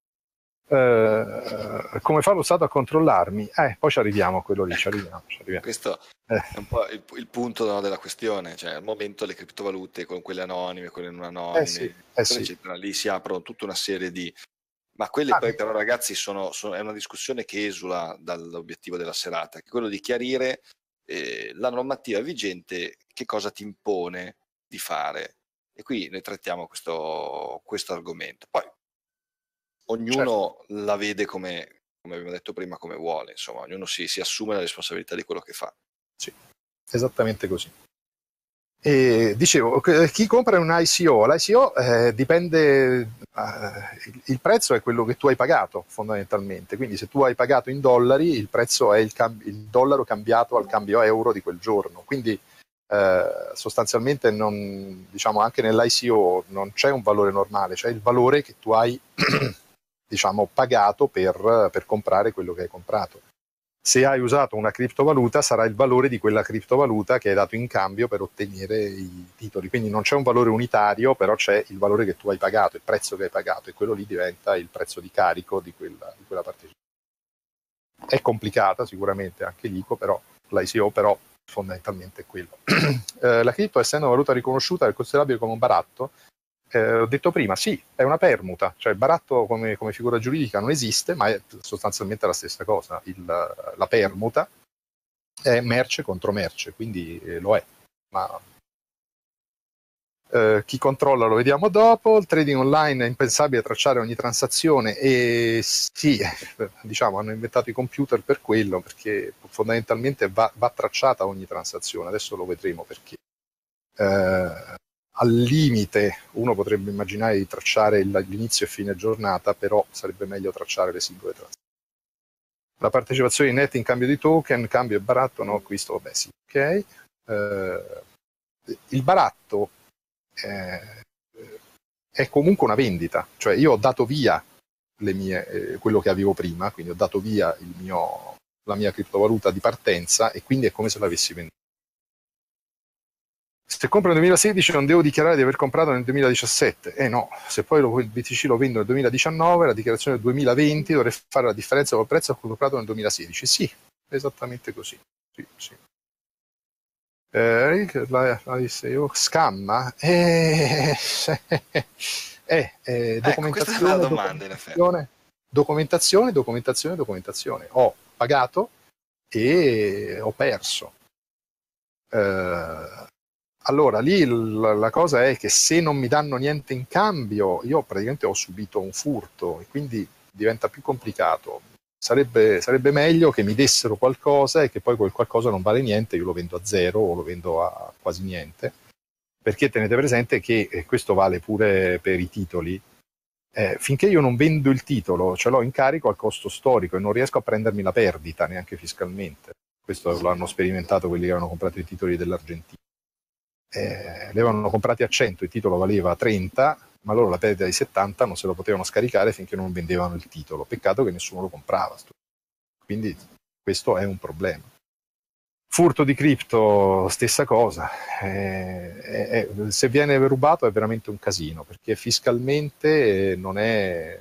Come fa lo Stato a controllarmi? Poi ci arriviamo a quello lì, ci arriviamo.
Questo è un po' il punto, no, della questione, cioè al momento le criptovalute con quelle anonime, quelle non anonime, eccetera, lì si aprono tutta una serie di... Ma quelle poi però, ragazzi, è una discussione che esula dall'obiettivo della serata, che è quello di chiarire la normativa vigente che cosa ti impone di fare. E qui noi trattiamo questo argomento. Poi ognuno la vede come abbiamo detto prima, come vuole, insomma, ognuno si assume la responsabilità di quello che fa.
Sì, esattamente così. E dicevo, chi compra un ICO? L'ICO dipende, il prezzo è quello che tu hai pagato fondamentalmente, quindi se tu hai pagato in dollari, il prezzo è il dollaro cambiato al cambio euro di quel giorno, quindi sostanzialmente diciamo, anche nell'ICO non c'è un valore normale, c'è il valore che tu hai diciamo, pagato per comprare quello che hai comprato. Se hai usato una criptovaluta sarà il valore di quella criptovaluta che hai dato in cambio per ottenere i titoli, quindi non c'è un valore unitario, però c'è il valore che tu hai pagato, il prezzo che hai pagato, e quello lì diventa il prezzo di carico di quella partecipazione. È complicata sicuramente anche l'ICO, però l'ICO però fondamentalmente è quello. La cripto, essendo una valuta riconosciuta, è considerabile come un baratto. Ho detto prima, sì, è una permuta, cioè il baratto come figura giuridica non esiste, ma è sostanzialmente la stessa cosa. La permuta è merce contro merce, quindi lo è. Ma chi controlla lo vediamo dopo. Il trading online è impensabile tracciare ogni transazione, e sì, diciamo, hanno inventato i computer per quello, perché fondamentalmente va tracciata ogni transazione. Adesso lo vedremo perché. Al limite uno potrebbe immaginare di tracciare l'inizio e fine giornata, però sarebbe meglio tracciare le singole transazioni. La partecipazione in net in cambio di token, cambio e baratto, no, acquisto, vabbè sì, ok. Il baratto è comunque una vendita, cioè io ho dato via quello che avevo prima, quindi ho dato via la mia criptovaluta di partenza, e quindi è come se l'avessi venduta. Se compro nel 2016 non devo dichiarare di aver comprato nel 2017. No, se poi il BTC lo vendo nel 2019, la dichiarazione del 2020 dovrei fare la differenza col prezzo a cui ho comprato nel 2016. Sì, esattamente così. Sì. Scamma?
Ecco, questa è una domanda, in effetti.
Documentazione. Ho pagato e ho perso. Allora lì la cosa è che se non mi danno niente in cambio, io praticamente ho subito un furto e quindi diventa più complicato. Sarebbe meglio che mi dessero qualcosa e che poi quel qualcosa non vale niente, io lo vendo a zero o lo vendo a quasi niente, perché tenete presente che, e questo vale pure per i titoli, finché io non vendo il titolo, ce l'ho in carico al costo storico e non riesco a prendermi la perdita neanche fiscalmente. Questo l'hanno sperimentato quelli che avevano comprato i titoli dell'Argentina. Li avevano comprati a 100, il titolo valeva 30, ma loro la perdita di 70 non se lo potevano scaricare finché non vendevano il titolo. Peccato che nessuno lo comprava. Quindi questo è un problema. Furto di cripto, stessa cosa. Se viene rubato è veramente un casino, perché fiscalmente non è,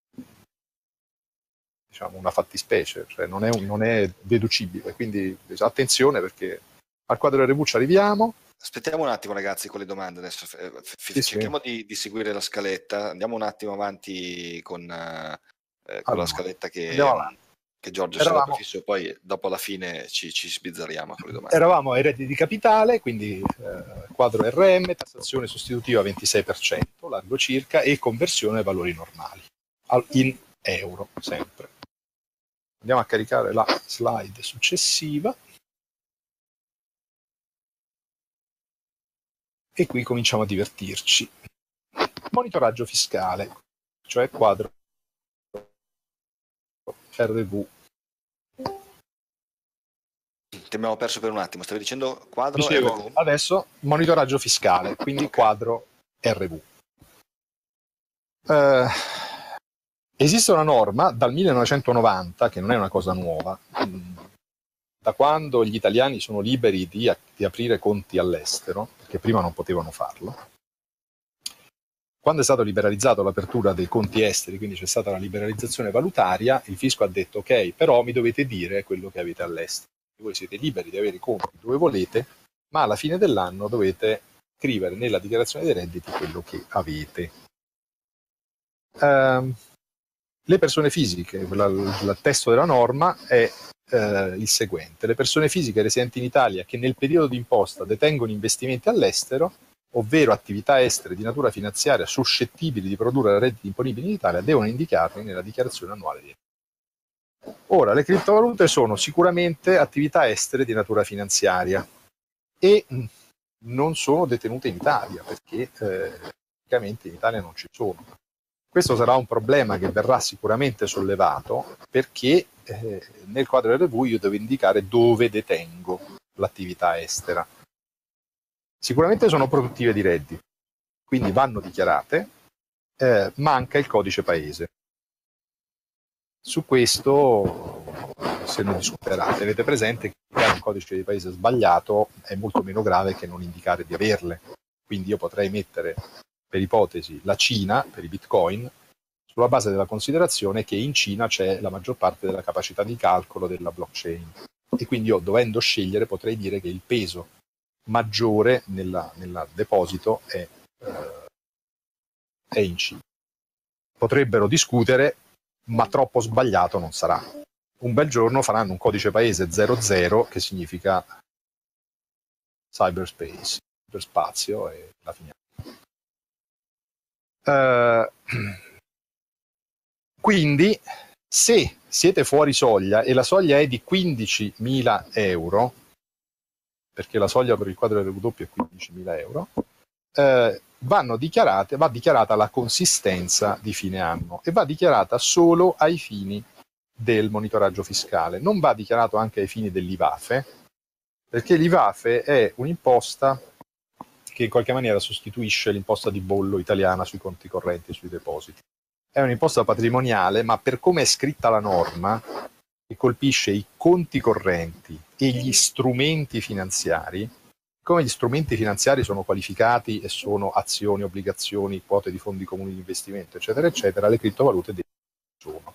diciamo, una fattispecie, cioè non è deducibile. Quindi attenzione, perché al quadro RV ci arriviamo.
Aspettiamo un attimo, ragazzi, con le domande adesso. Cerchiamo di seguire la scaletta. Andiamo un attimo avanti con la scaletta che Giorgio si era prefisso, poi dopo alla fine ci sbizzarriamo con le domande.
Eravamo ai redditi di capitale, quindi quadro RM, tassazione sostitutiva 26%, largo circa, e conversione ai valori normali, in euro sempre. Andiamo a caricare la slide successiva. E qui cominciamo a divertirci. Monitoraggio fiscale, cioè quadro RV.
Ti abbiamo perso per un attimo, stavi dicendo quadro RV?
Adesso monitoraggio fiscale, quindi okay. Quadro RV. Esiste una norma dal 1990, che non è una cosa nuova, da quando gli italiani sono liberi di aprire conti all'estero, perché prima non potevano farlo. Quando è stato liberalizzato l'apertura dei conti esteri, quindi c'è stata la liberalizzazione valutaria, il fisco ha detto ok, però mi dovete dire quello che avete all'estero. Voi siete liberi di avere i conti dove volete, ma alla fine dell'anno dovete scrivere nella dichiarazione dei redditi quello che avete. Le persone fisiche, il testo della norma è il seguente: le persone fisiche residenti in Italia che nel periodo di imposta detengono investimenti all'estero, ovvero attività estere di natura finanziaria suscettibili di produrre redditi imponibili in Italia, devono indicarli nella dichiarazione annuale di redditi. Ora, le criptovalute sono sicuramente attività estere di natura finanziaria e non sono detenute in Italia, perché praticamente in Italia non ci sono. Questo sarà un problema che verrà sicuramente sollevato, perché nel quadro RV io devo indicare dove detengo l'attività estera. Sicuramente sono produttive di reddito, quindi vanno dichiarate, manca il codice paese. Su questo se ne discuterà. Tenete presente che un codice di paese sbagliato è molto meno grave che non indicare di averle. Quindi io potrei mettere, per ipotesi, la Cina per i bitcoin, sulla base della considerazione che in Cina c'è la maggior parte della capacità di calcolo della blockchain. E quindi io, dovendo scegliere, potrei dire che il peso maggiore nel deposito è in Cina. Potrebbero discutere, ma troppo sbagliato non sarà. Un bel giorno faranno un codice paese 00, che significa cyberspace, cyberspazio, e la finiamo. Quindi, se siete fuori soglia e la soglia è di 15.000 euro, perché la soglia per il quadro RW è 15.000 euro, va dichiarata la consistenza di fine anno e va dichiarata solo ai fini del monitoraggio fiscale. Non va dichiarato anche ai fini dell'IVAFE, perché l'IVAFE è un'imposta che in qualche maniera sostituisce l'imposta di bollo italiana sui conti correnti e sui depositi. È un'imposta patrimoniale, ma per come è scritta la norma, che colpisce i conti correnti e gli strumenti finanziari, Come gli strumenti finanziari sono qualificati e sono azioni, obbligazioni, quote di fondi comuni di investimento, eccetera, eccetera, le criptovalute sono.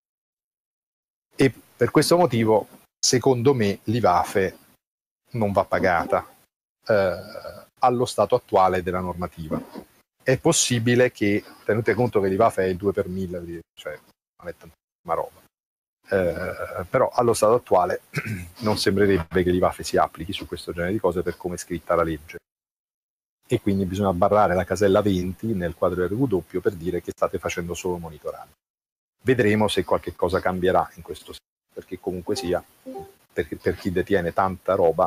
E per questo motivo, secondo me, l'IVAFE non va pagata allo stato attuale della normativa. È possibile che, tenete conto che l'IVAFE è il 2 per 1000, cioè non è tantissima roba, però allo stato attuale non sembrerebbe che l'IVAFE si applichi su questo genere di cose per come è scritta la legge, e quindi bisogna barrare la casella 20 nel quadro RW per dire che state facendo solo monitoraggio. Vedremo se qualche cosa cambierà in questo senso, perché comunque sia, per chi detiene tanta roba,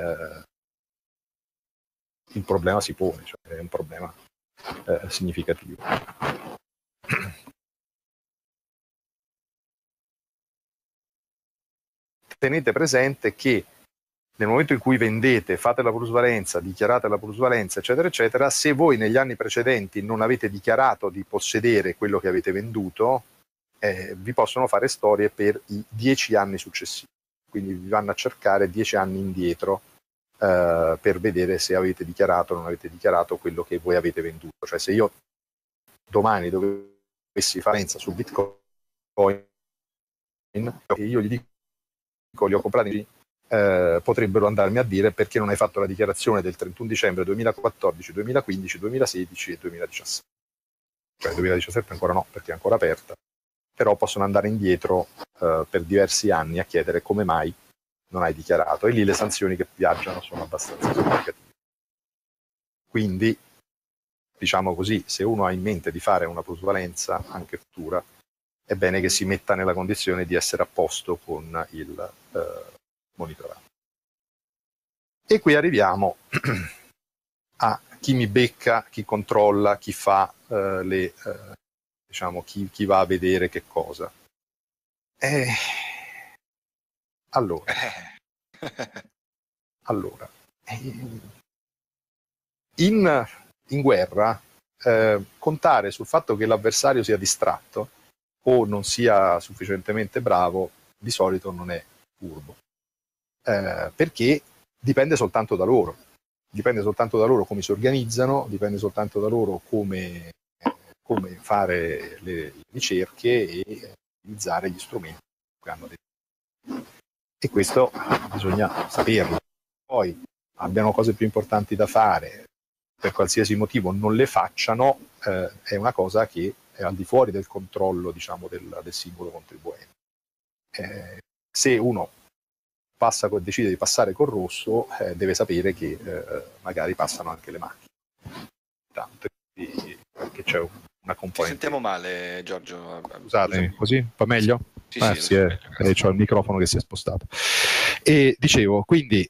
il problema si pone, cioè è un problema significativo. Tenete presente che nel momento in cui vendete, fate la plusvalenza, dichiarate la plusvalenza, eccetera, eccetera, se voi negli anni precedenti non avete dichiarato di possedere quello che avete venduto, vi possono fare storie per i 10 anni successivi. Quindi vi vanno a cercare 10 anni indietro per vedere se avete dichiarato o non avete dichiarato quello che voi avete venduto. Cioè, se io domani dovessi fare su Bitcoin e io gli dico li ho comprati, potrebbero andarmi a dire perché non hai fatto la dichiarazione del 31 dicembre 2014, 2015, 2016 e 2017. Cioè 2017 ancora no, perché è ancora aperta, però possono andare indietro per diversi anni a chiedere come mai non hai dichiarato, e lì le sanzioni che viaggiano sono abbastanza significative. Quindi, diciamo così, se uno ha in mente di fare una plusvalenza anche futura, è bene che si metta nella condizione di essere a posto con il monitoraggio. E qui arriviamo a chi mi becca, chi controlla, chi fa diciamo, chi va a vedere che cosa. Allora, in guerra contare sul fatto che l'avversario sia distratto o non sia sufficientemente bravo di solito non è furbo, perché dipende soltanto da loro. Dipende soltanto da loro come si organizzano, dipende soltanto da loro come fare le ricerche e utilizzare gli strumenti che hanno detto. E questo bisogna saperlo. Poi abbiano cose più importanti da fare, per qualsiasi motivo non le facciano, è una cosa che è al di fuori del controllo, diciamo, del singolo contribuente. Se uno decide di passare col rosso, deve sapere che magari passano anche le macchine. Tanto, perché c'è una componente.
Ti sentiamo male, Giorgio.
Scusate, così? Va meglio?
Sì,
c'ho il microfono che si è spostato. E dicevo, quindi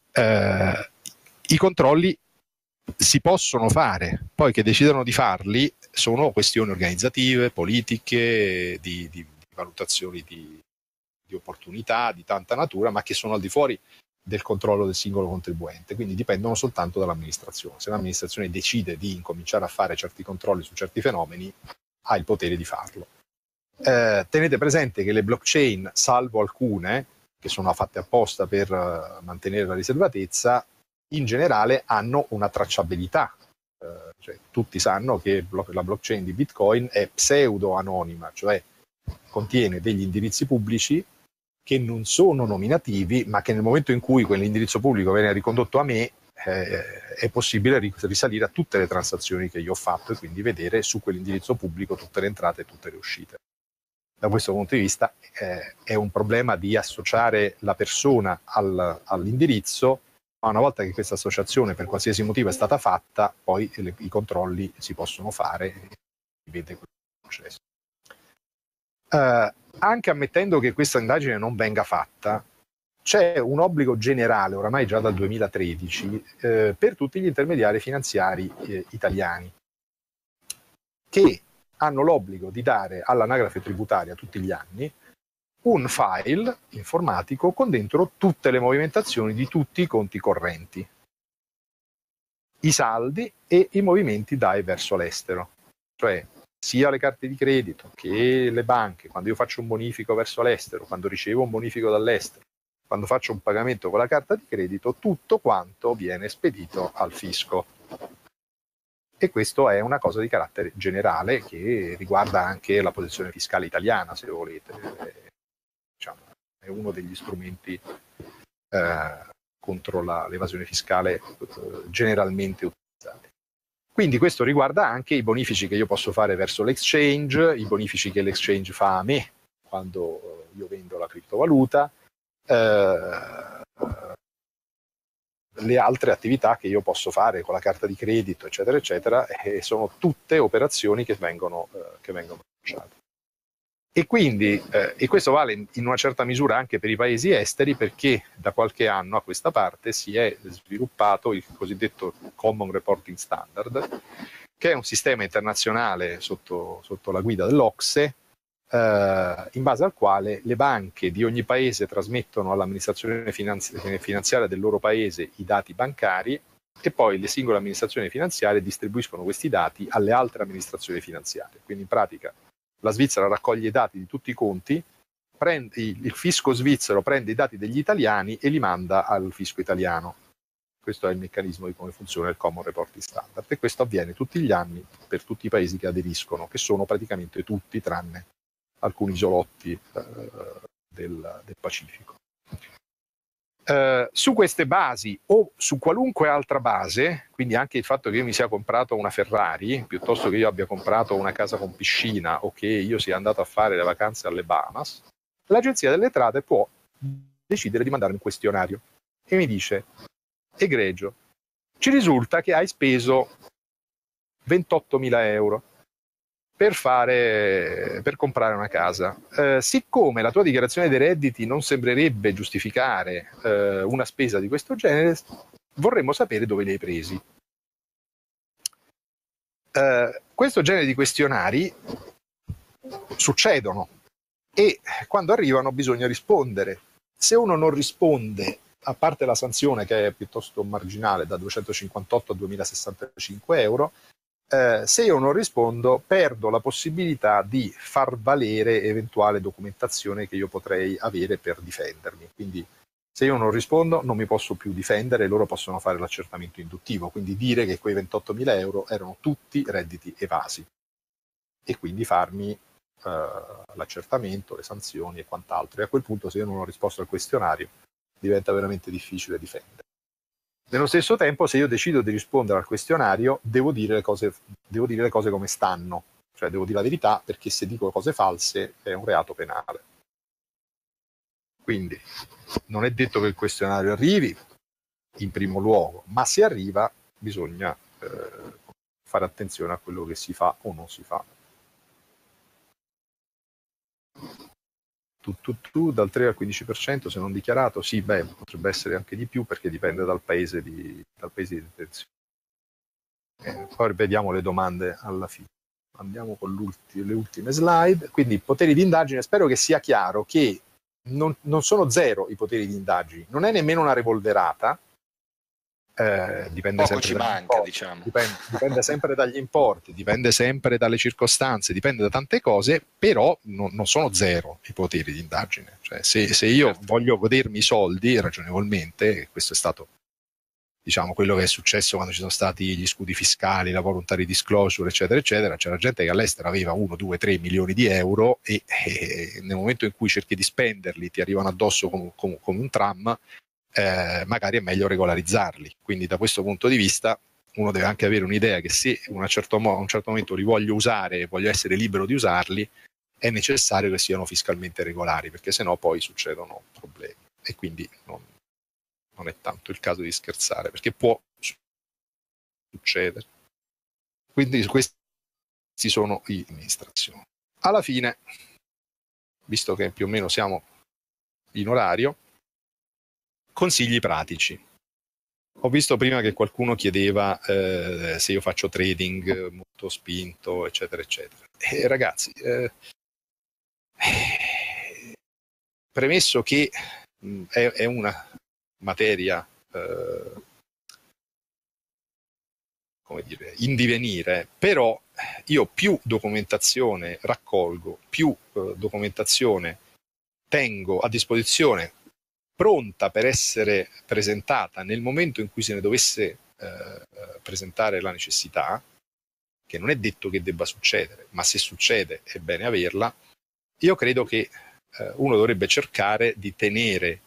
i controlli si possono fare, poi che decidano di farli sono questioni organizzative, politiche, di valutazioni di opportunità, di tanta natura, ma che sono al di fuori del controllo del singolo contribuente, quindi dipendono soltanto dall'amministrazione. Se l'amministrazione decide di incominciare a fare certi controlli su certi fenomeni, ha il potere di farlo. Tenete presente che le blockchain, salvo alcune che sono fatte apposta per mantenere la riservatezza, in generale hanno una tracciabilità. Cioè, tutti sanno che la blockchain di Bitcoin è pseudo-anonima, cioè contiene degli indirizzi pubblici che non sono nominativi, ma che nel momento in cui quell'indirizzo pubblico viene ricondotto a me, è possibile risalire a tutte le transazioni che io ho fatto e quindi vedere su quell'indirizzo pubblico tutte le entrate e tutte le uscite. Da questo punto di vista è un problema di associare la persona all'indirizzo, ma una volta che questa associazione per qualsiasi motivo è stata fatta, poi i controlli si possono fare e si vede quello che è successo. Anche ammettendo che questa indagine non venga fatta, c'è un obbligo generale, oramai già dal 2013, per tutti gli intermediari finanziari italiani, che hanno l'obbligo di dare all'anagrafe tributaria tutti gli anni un file informatico con dentro tutte le movimentazioni di tutti i conti correnti, i saldi e i movimenti da e verso l'estero, cioè sia le carte di credito che le banche, quando io faccio un bonifico verso l'estero, quando ricevo un bonifico dall'estero, quando faccio un pagamento con la carta di credito, tutto quanto viene spedito al fisco. E questo è una cosa di carattere generale che riguarda anche la posizione fiscale italiana, se volete. Diciamo, è uno degli strumenti contro l'evasione fiscale generalmente utilizzati. Quindi questo riguarda anche i bonifici che io posso fare verso l'exchange, i bonifici che l'exchange fa a me quando io vendo la criptovaluta, le altre attività che io posso fare con la carta di credito, eccetera, eccetera, e sono tutte operazioni che vengono tracciate. E quindi, e questo vale in una certa misura anche per i paesi esteri, perché da qualche anno a questa parte si è sviluppato il cosiddetto Common Reporting Standard, che è un sistema internazionale sotto la guida dell'OCSE, in base al quale le banche di ogni paese trasmettono all'amministrazione finanziaria del loro paese i dati bancari e poi le singole amministrazioni finanziarie distribuiscono questi dati alle altre amministrazioni finanziarie. Quindi in pratica la Svizzera raccoglie i dati di tutti i conti, il fisco svizzero prende i dati degli italiani e li manda al fisco italiano. Questo è il meccanismo di come funziona il Common Reporting Standard, e questo avviene tutti gli anni per tutti i paesi che aderiscono, che sono praticamente tutti tranne alcuni isolotti del Pacifico. Su queste basi o su qualunque altra base, quindi anche il fatto che io mi sia comprato una Ferrari piuttosto che io abbia comprato una casa con piscina o che io sia andato a fare le vacanze alle Bahamas, l'Agenzia delle Entrate può decidere di mandarmi un questionario e mi dice: egregio, ci risulta che hai speso 28.000 euro per comprare una casa. Siccome la tua dichiarazione dei redditi non sembrerebbe giustificare una spesa di questo genere, vorremmo sapere dove li hai presi. Questo genere di questionari succedono e quando arrivano bisogna rispondere. Se uno non risponde, a parte la sanzione che è piuttosto marginale, da 258 a 2065 euro, se io non rispondo perdo la possibilità di far valere eventuale documentazione che io potrei avere per difendermi. Quindi se io non rispondo non mi posso più difendere e loro possono fare l'accertamento induttivo, quindi dire che quei 28.000 euro erano tutti redditi evasi e quindi farmi l'accertamento, le sanzioni e quant'altro. E a quel punto, se io non ho risposto al questionario, diventa veramente difficile difendere. Nello stesso tempo, se io decido di rispondere al questionario, devo dire le cose come stanno, cioè devo dire la verità, perché se dico cose false è un reato penale. Quindi non è detto che il questionario arrivi in primo luogo, ma se arriva bisogna fare attenzione a quello che si fa o non si fa. Dal 3 al 15% se non dichiarato, sì, potrebbe essere anche di più perché dipende dal paese di detenzione. Poi vediamo le domande alla fine. Andiamo con le ultime slide. Quindi poteri di indagine, spero che sia chiaro che non sono zero i poteri di indagine, non è nemmeno una revolverata. Dipende
poco ci manca, diciamo.
Dipende sempre dagli importi, dipende sempre dalle circostanze, dipende da tante cose, però non sono zero i poteri di indagine. Cioè, se io voglio godermi i soldi ragionevolmente, questo è stato, diciamo, quello che è successo quando ci sono stati gli scudi fiscali, la voluntary disclosure, eccetera, eccetera. C'era gente che all'estero aveva 1, 2, 3 milioni di euro e nel momento in cui cerchi di spenderli ti arrivano addosso come un tram. Magari è meglio regolarizzarli. Quindi da questo punto di vista uno deve anche avere un'idea che se a un certo momento li voglio usare e voglio essere libero di usarli, è necessario che siano fiscalmente regolari, perché sennò poi succedono problemi e quindi non è tanto il caso di scherzare, perché può succedere. Quindi questi sono i amministrazioni. Alla fine, visto che più o meno siamo in orario, consigli pratici. Ho visto prima che qualcuno chiedeva se io faccio trading molto spinto, eccetera, eccetera. Ragazzi, premesso che è una materia come dire, in divenire, però io più documentazione raccolgo, più documentazione tengo a disposizione pronta per essere presentata nel momento in cui se ne dovesse presentare la necessità, che non è detto che debba succedere, ma se succede è bene averla. Io credo che uno dovrebbe cercare di tenere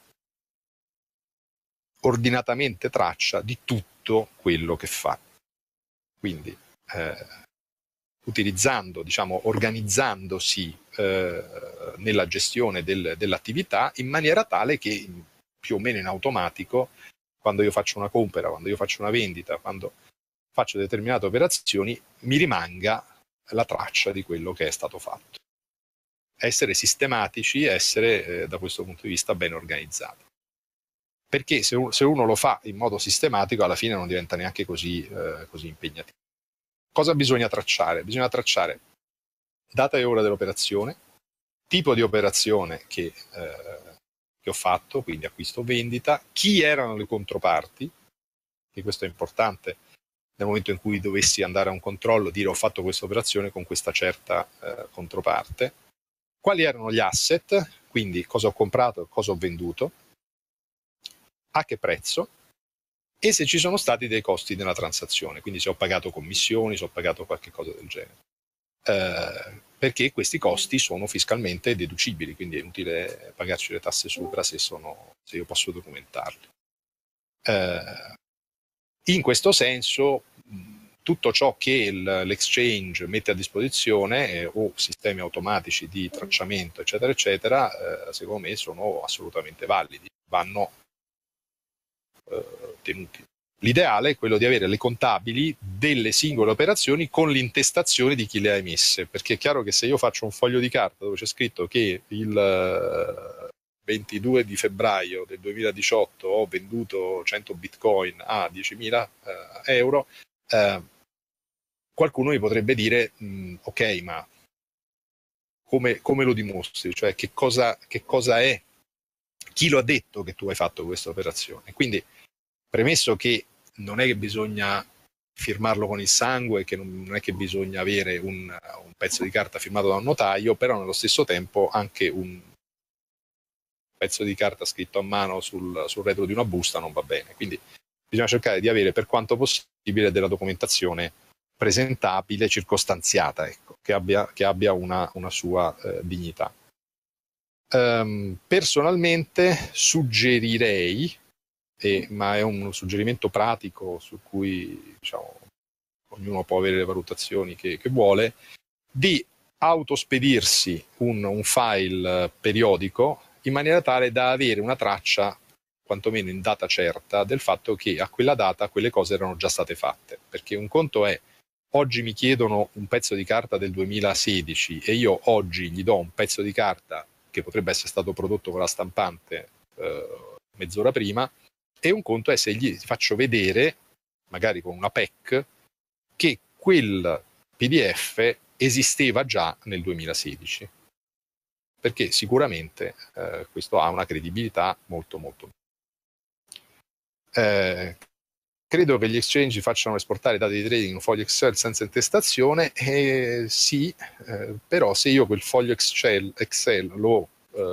ordinatamente traccia di tutto quello che fa. Quindi utilizzando, diciamo, organizzandosi nella gestione dell'attività in maniera tale che più o meno in automatico, quando io faccio una compra, quando io faccio una vendita, quando faccio determinate operazioni, mi rimanga la traccia di quello che è stato fatto. Essere sistematici, essere da questo punto di vista ben organizzati. Perché se uno lo fa in modo sistematico, alla fine non diventa neanche così impegnativo. Cosa bisogna tracciare? Bisogna tracciare data e ora dell'operazione, tipo di operazione che ho fatto, quindi acquisto o vendita, chi erano le controparti, che questo è importante nel momento in cui dovessi andare a un controllo, dire ho fatto questa operazione con questa certa controparte, quali erano gli asset, quindi cosa ho comprato, cosa ho venduto, a che prezzo, e se ci sono stati dei costi nella transazione, quindi se ho pagato commissioni, se ho pagato qualche cosa del genere. Perché questi costi sono fiscalmente deducibili, quindi è inutile pagarci le tasse sopra se io posso documentarli. In questo senso, tutto ciò che l'exchange mette a disposizione o sistemi automatici di tracciamento, eccetera, eccetera, secondo me sono assolutamente validi, vanno tenuti. L'ideale è quello di avere le contabili delle singole operazioni con l'intestazione di chi le ha emesse, perché è chiaro che se io faccio un foglio di carta dove c'è scritto che il 22 di febbraio del 2018 ho venduto 100 bitcoin a 10.000 euro, qualcuno mi potrebbe dire ok, ma come lo dimostri? Cioè che cosa è? Chi lo ha detto che tu hai fatto questa operazione? Quindi, premesso che non è che bisogna firmarlo con il sangue, che non è che bisogna avere un pezzo di carta firmato da un notaio, però nello stesso tempo anche un pezzo di carta scritto a mano sul retro di una busta non va bene. Quindi bisogna cercare di avere per quanto possibile della documentazione presentabile, circostanziata, ecco, che abbia una sua dignità. Personalmente suggerirei, ma è un suggerimento pratico su cui, diciamo, ognuno può avere le valutazioni che vuole, di autospedirsi un file periodico in maniera tale da avere una traccia, quantomeno in data certa, del fatto che a quella data quelle cose erano già state fatte. Perché un conto è, oggi mi chiedono un pezzo di carta del 2016 e io oggi gli do un pezzo di carta che potrebbe essere stato prodotto con la stampante mezz'ora prima, e un conto è se gli faccio vedere, magari con una PEC, che quel PDF esisteva già nel 2016. Perché sicuramente questo ha una credibilità molto molto. Credo che gli exchange facciano esportare dati di trading in un foglio Excel senza intestazione, sì, però se io quel foglio Excel lo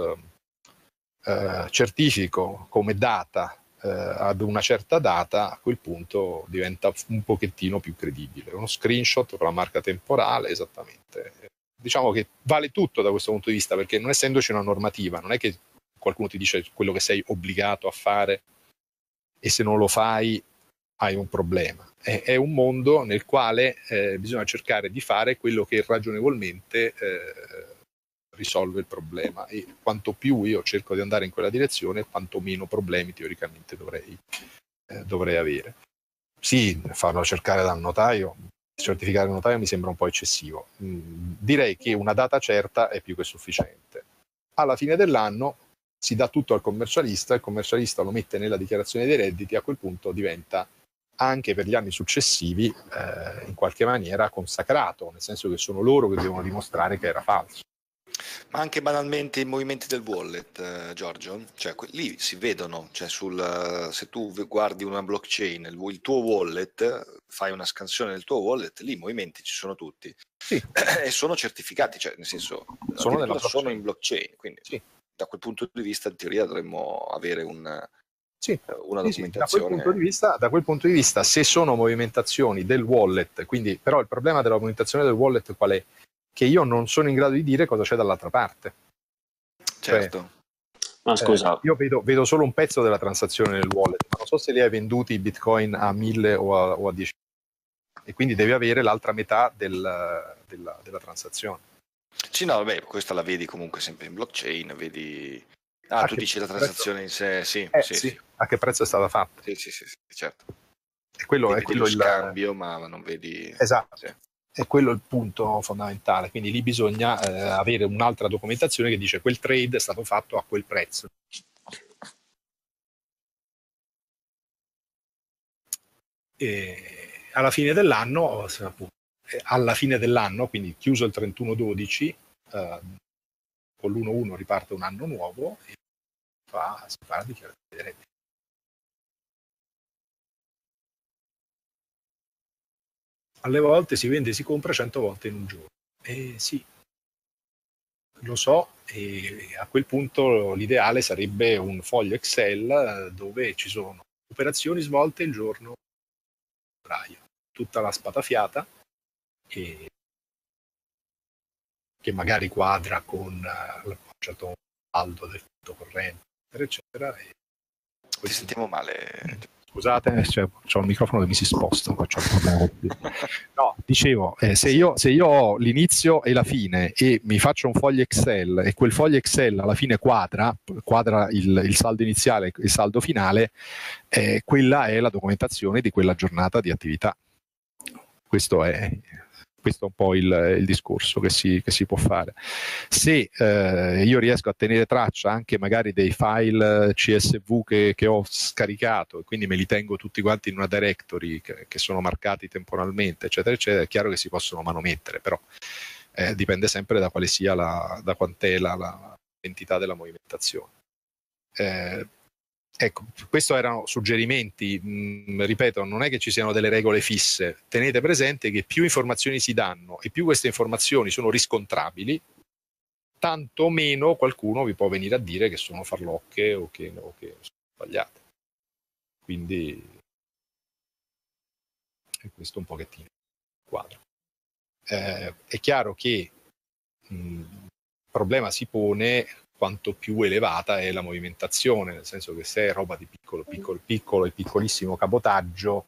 certifico come data ad una certa data, a quel punto diventa un pochettino più credibile. Uno screenshot con la marca temporale, esattamente. Diciamo che vale tutto da questo punto di vista, perché non essendoci una normativa, non è che qualcuno ti dice quello che sei obbligato a fare e se non lo fai hai un problema. È un mondo nel quale bisogna cercare di fare quello che ragionevolmente risolve il problema, e quanto più io cerco di andare in quella direzione, quanto meno problemi teoricamente dovrei avere. Sì, farlo cercare dal notaio, certificare il notaio mi sembra un po' eccessivo. Direi che una data certa è più che sufficiente. Alla fine dell'anno si dà tutto al commercialista, il commercialista lo mette nella dichiarazione dei redditi, a quel punto diventa anche per gli anni successivi in qualche maniera consacrato, nel senso che sono loro che devono dimostrare che era falso.
Ma anche banalmente i movimenti del wallet, Giorgio, cioè lì si vedono, cioè se tu guardi una blockchain, il tuo wallet, fai una scansione del tuo wallet, lì i movimenti ci sono tutti.
Sì.
E sono certificati, cioè nel senso
sono
in blockchain, quindi
sì.
da quel punto di vista in teoria dovremmo avere una documentazione.
Da quel punto di vista, se sono movimentazioni del wallet, quindi, però il problema della movimentazione del wallet qual è? Che io non sono in grado di dire cosa c'è dall'altra parte.
Certo.
Cioè,
ma scusa,
io vedo solo un pezzo della transazione nel wallet, ma non so se li hai venduti i bitcoin a 1000 o a 10, e quindi devi avere l'altra metà della transazione.
Sì, no, vabbè, questa la vedi comunque sempre in blockchain, vedi... tu dici la transazione in sé, sì.
A che prezzo è stata fatta?
Sì, certo.
È quello
lo scambio, ma non vedi...
Esatto.
Sì.
È quello il punto fondamentale, quindi lì bisogna avere un'altra documentazione che dice quel trade è stato fatto a quel prezzo. E alla fine dell'anno, quindi chiuso il 31/12, con l'1/1 riparte un anno nuovo e si fa la dichiarazione dei redditi. Alle volte si vende e si compra 100 volte in un giorno. Sì, lo so, e a quel punto l'ideale sarebbe un foglio Excel dove ci sono operazioni svolte il giorno febbraio, tutta la spatafiata, che magari quadra con un certo saldo del conto corrente, eccetera.
Ti sentiamo male.
Scusate, c'ho il microfono che mi si sposta. No, dicevo, se io ho l'inizio e la fine e mi faccio un foglio Excel e quel foglio Excel alla fine quadra il saldo iniziale e il saldo finale, quella è la documentazione di quella giornata di attività. Questo è un po' il discorso che si può fare. Se io riesco a tenere traccia anche magari dei file CSV che ho scaricato e quindi me li tengo tutti quanti in una directory che sono marcati temporalmente, eccetera, eccetera, è chiaro che si possono manomettere, però dipende sempre da quale sia da quant'è l'entità della movimentazione. Ecco, questi erano suggerimenti, ripeto, non è che ci siano delle regole fisse, tenete presente che più informazioni si danno e più queste informazioni sono riscontrabili, tanto meno qualcuno vi può venire a dire che sono farlocche o che sono sbagliate. Quindi è questo un pochettino il quadro. È chiaro che il problema si pone quanto più elevata è la movimentazione, nel senso che se è roba di piccolo e piccolissimo cabotaggio,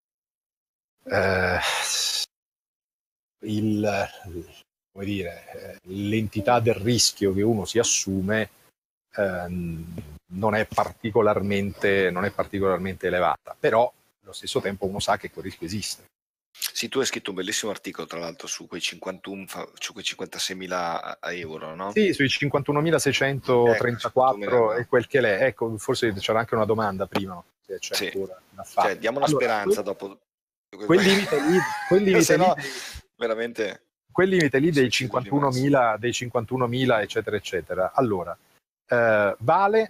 l'entità del rischio che uno si assume non è particolarmente elevata, però allo stesso tempo uno sa che quel rischio esiste.
Sì, tu hai scritto un bellissimo articolo, tra l'altro, su quei 56.000 euro, no?
Sì, sui 51.634 e quel che l'è. Ecco, forse c'era anche una domanda prima, se c'è ancora da fare.
Cioè, diamo una speranza dopo...
Quel limite lì dei 51.000, eccetera, eccetera. Allora, vale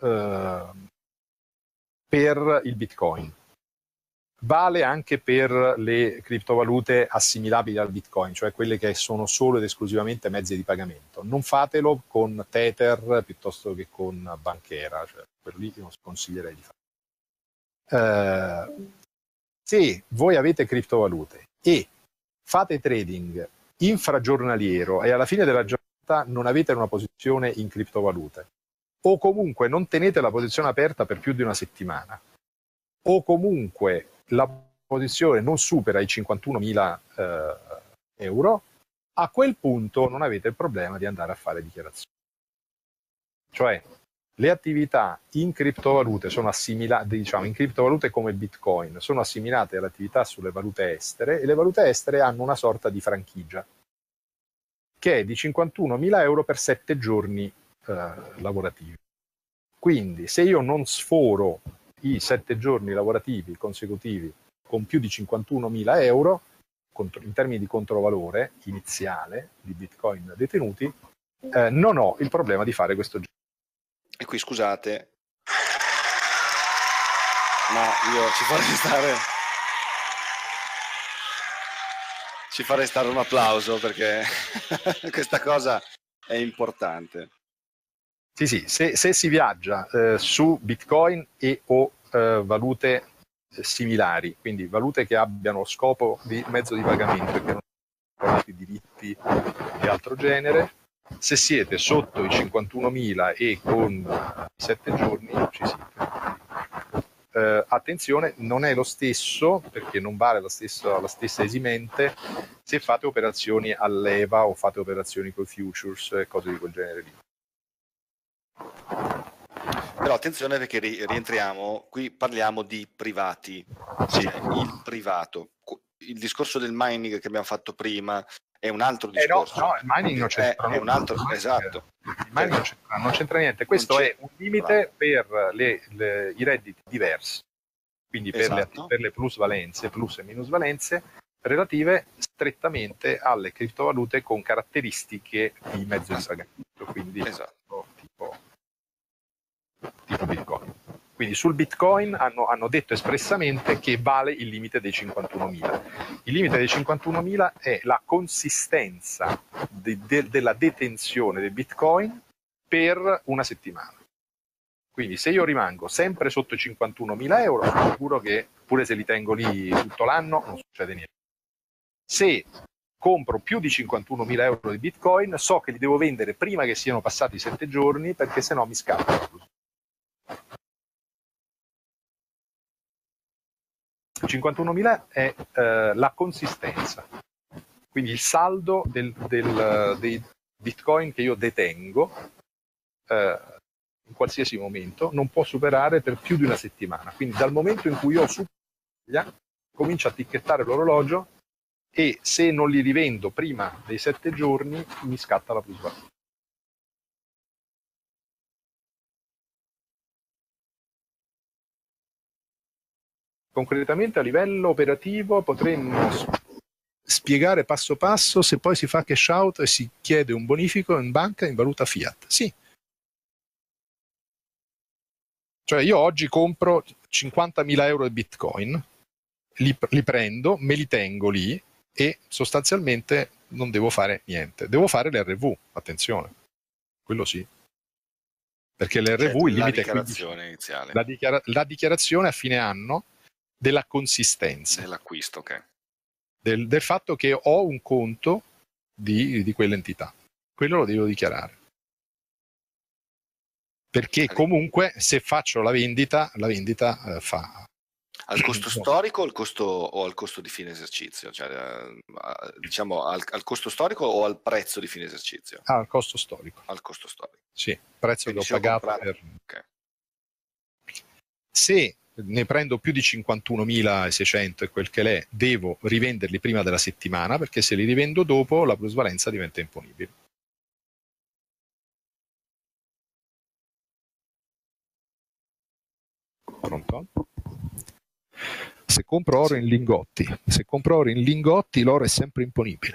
per il Bitcoin. Vale anche per le criptovalute assimilabili al Bitcoin, cioè quelle che sono solo ed esclusivamente mezzi di pagamento. Non fatelo con Tether piuttosto che con Banchera, cioè per lì non sconsiglierei di fare. Se voi avete criptovalute e fate trading infragiornaliero e alla fine della giornata non avete una posizione in criptovalute, o comunque non tenete la posizione aperta per più di una settimana, o comunque la posizione non supera i 51.000 euro, a quel punto non avete il problema di andare a fare dichiarazioni. Cioè, le attività in criptovalute sono assimilate, in criptovalute come Bitcoin, sono assimilate alle attività sulle valute estere, e le valute estere hanno una sorta di franchigia che è di 51.000 euro per 7 giorni lavorativi. Quindi, se io non sforo i 7 giorni lavorativi consecutivi con più di 51.000 euro in termini di controvalore iniziale di Bitcoin detenuti, non ho il problema di fare questo gioco.
E qui scusate, ma io ci farei stare un applauso perché questa cosa è importante.
Sì, se si viaggia su Bitcoin e o valute similari, quindi valute che abbiano scopo di mezzo di pagamento e che non abbiano diritti di altro genere, se siete sotto i 51.000 e con 7 giorni ci siete. Attenzione, non è lo stesso, perché non vale la stessa esimente se fate operazioni a leva o fate operazioni con futures e cose di quel genere lì.
Però attenzione, perché rientriamo, qui parliamo di privati,
Sì.
cioè il privato. Il discorso del mining che abbiamo fatto prima è un altro discorso.
No, il mining non c'entra.
È un altro, esatto.
Il mining non c'entra niente. Questo è un limite per i redditi diversi, quindi per le plusvalenze, plus e minusvalenze, relative strettamente alle criptovalute con caratteristiche di mezzo di pagamento, quindi tipo Bitcoin. Quindi sul Bitcoin hanno detto espressamente che vale il limite dei 51.000. Il limite dei 51.000 è la consistenza della detenzione del Bitcoin per una settimana. Quindi se io rimango sempre sotto i 51.000 euro, sono sicuro che pure se li tengo lì tutto l'anno non succede niente. Se compro più di 51.000 euro di Bitcoin, so che li devo vendere prima che siano passati 7 giorni, perché sennò mi scappa. 51.000 è la consistenza, quindi il saldo dei Bitcoin che io detengo in qualsiasi momento non può superare per più di una settimana. Quindi dal momento in cui io comincio a ticchettare l'orologio, e se non li rivendo prima dei 7 giorni mi scatta la plusvalenza. Concretamente a livello operativo potremmo spiegare passo passo se poi si fa cash out e si chiede un bonifico in banca in valuta fiat. Sì. Cioè io oggi compro 50.000 euro di Bitcoin, li prendo, me li tengo lì e sostanzialmente non devo fare niente. Devo fare l'RV, attenzione, quello sì. Perché l'RV, il limite è 15.
Iniziale.
La dichiarazione a fine anno della consistenza.
Dell'acquisto, ok.
Del fatto che ho un conto di quell'entità. Quello lo devo dichiarare. Perché comunque se faccio la vendita fa...
Al costo storico o al costo di fine esercizio? Cioè, diciamo al costo storico o al prezzo di fine esercizio?
Al costo storico.
Al costo storico.
Sì, prezzo
quindi
che ho pagato per...
Okay.
Se ne prendo più di 51.600 e quel che l'è, devo rivenderli prima della settimana, perché se li rivendo dopo la plusvalenza diventa imponibile. Pronto? Se compro oro in lingotti, l'oro è sempre imponibile.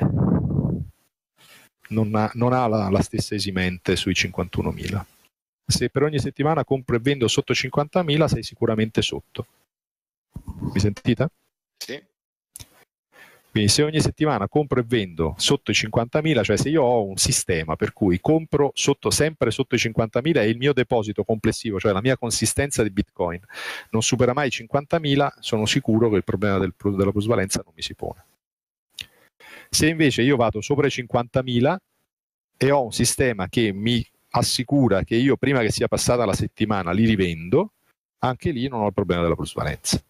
Non ha la stessa esimente sui 51.000. Se per ogni settimana compro e vendo sotto 50.000, sei sicuramente sotto. Mi sentite?
Sì.
Quindi se ogni settimana compro e vendo sotto i 50.000, cioè se io ho un sistema per cui compro sempre sotto i 50.000 e il mio deposito complessivo, cioè la mia consistenza di Bitcoin, non supera mai i 50.000, sono sicuro che il problema della plusvalenza non mi si pone. Se invece io vado sopra i 50.000 e ho un sistema che mi assicura che io prima che sia passata la settimana li rivendo, anche lì non ho il problema della plusvalenza.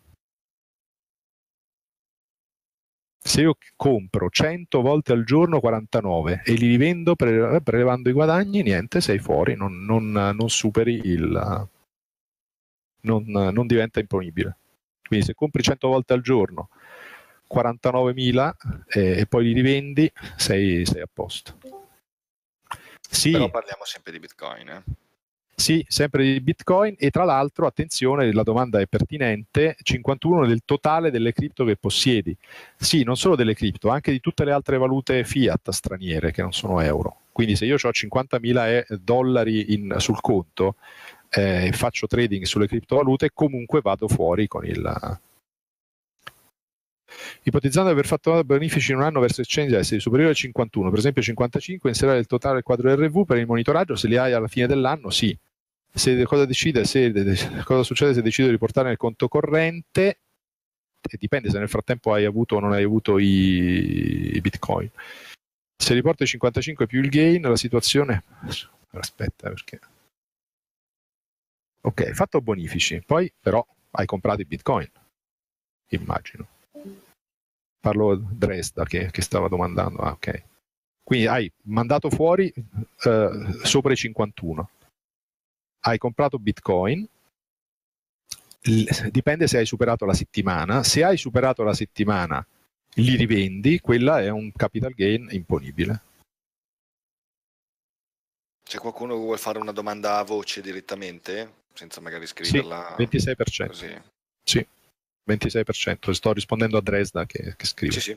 Se io compro 100 volte al giorno 49 e li rivendo prelevando i guadagni, niente, sei fuori, non superi non diventa imponibile. Quindi se compri 100 volte al giorno 49.000 e poi li rivendi, sei a posto. Sì.
Però parliamo sempre di Bitcoin, eh?
Sì, sempre di Bitcoin, e tra l'altro, attenzione, la domanda è pertinente, 51 del totale delle cripto che possiedi. Sì, non solo delle cripto, anche di tutte le altre valute fiat straniere che non sono euro. Quindi se io ho 50.000 dollari sul conto e faccio trading sulle criptovalute, comunque vado fuori con il... Ipotizzando di aver fatto bonifici in un anno verso exchange da essere superiore a 51, per esempio 55, inserire il totale del quadro RV per il monitoraggio, se li hai alla fine dell'anno, sì. Cosa succede se decido di riportare nel conto corrente? Dipende se nel frattempo hai avuto o non hai avuto i bitcoin. Se riporto i 55 più il gain, la situazione... Aspetta, perché... Ok, hai fatto bonifici, poi però hai comprato i bitcoin, immagino. Parlo Dresda che stava domandando. Ah, ok. Quindi hai mandato fuori sopra i 51. Hai comprato bitcoin, dipende se hai superato la settimana. Se hai superato la settimana, li rivendi, quella è un capital gain imponibile.
C'è qualcuno che vuole fare una domanda a voce direttamente, senza magari scriverla?
Sì, 26%.
Così.
Sì, 26%. Sto rispondendo a Dresda che scrive.
Sì, sì.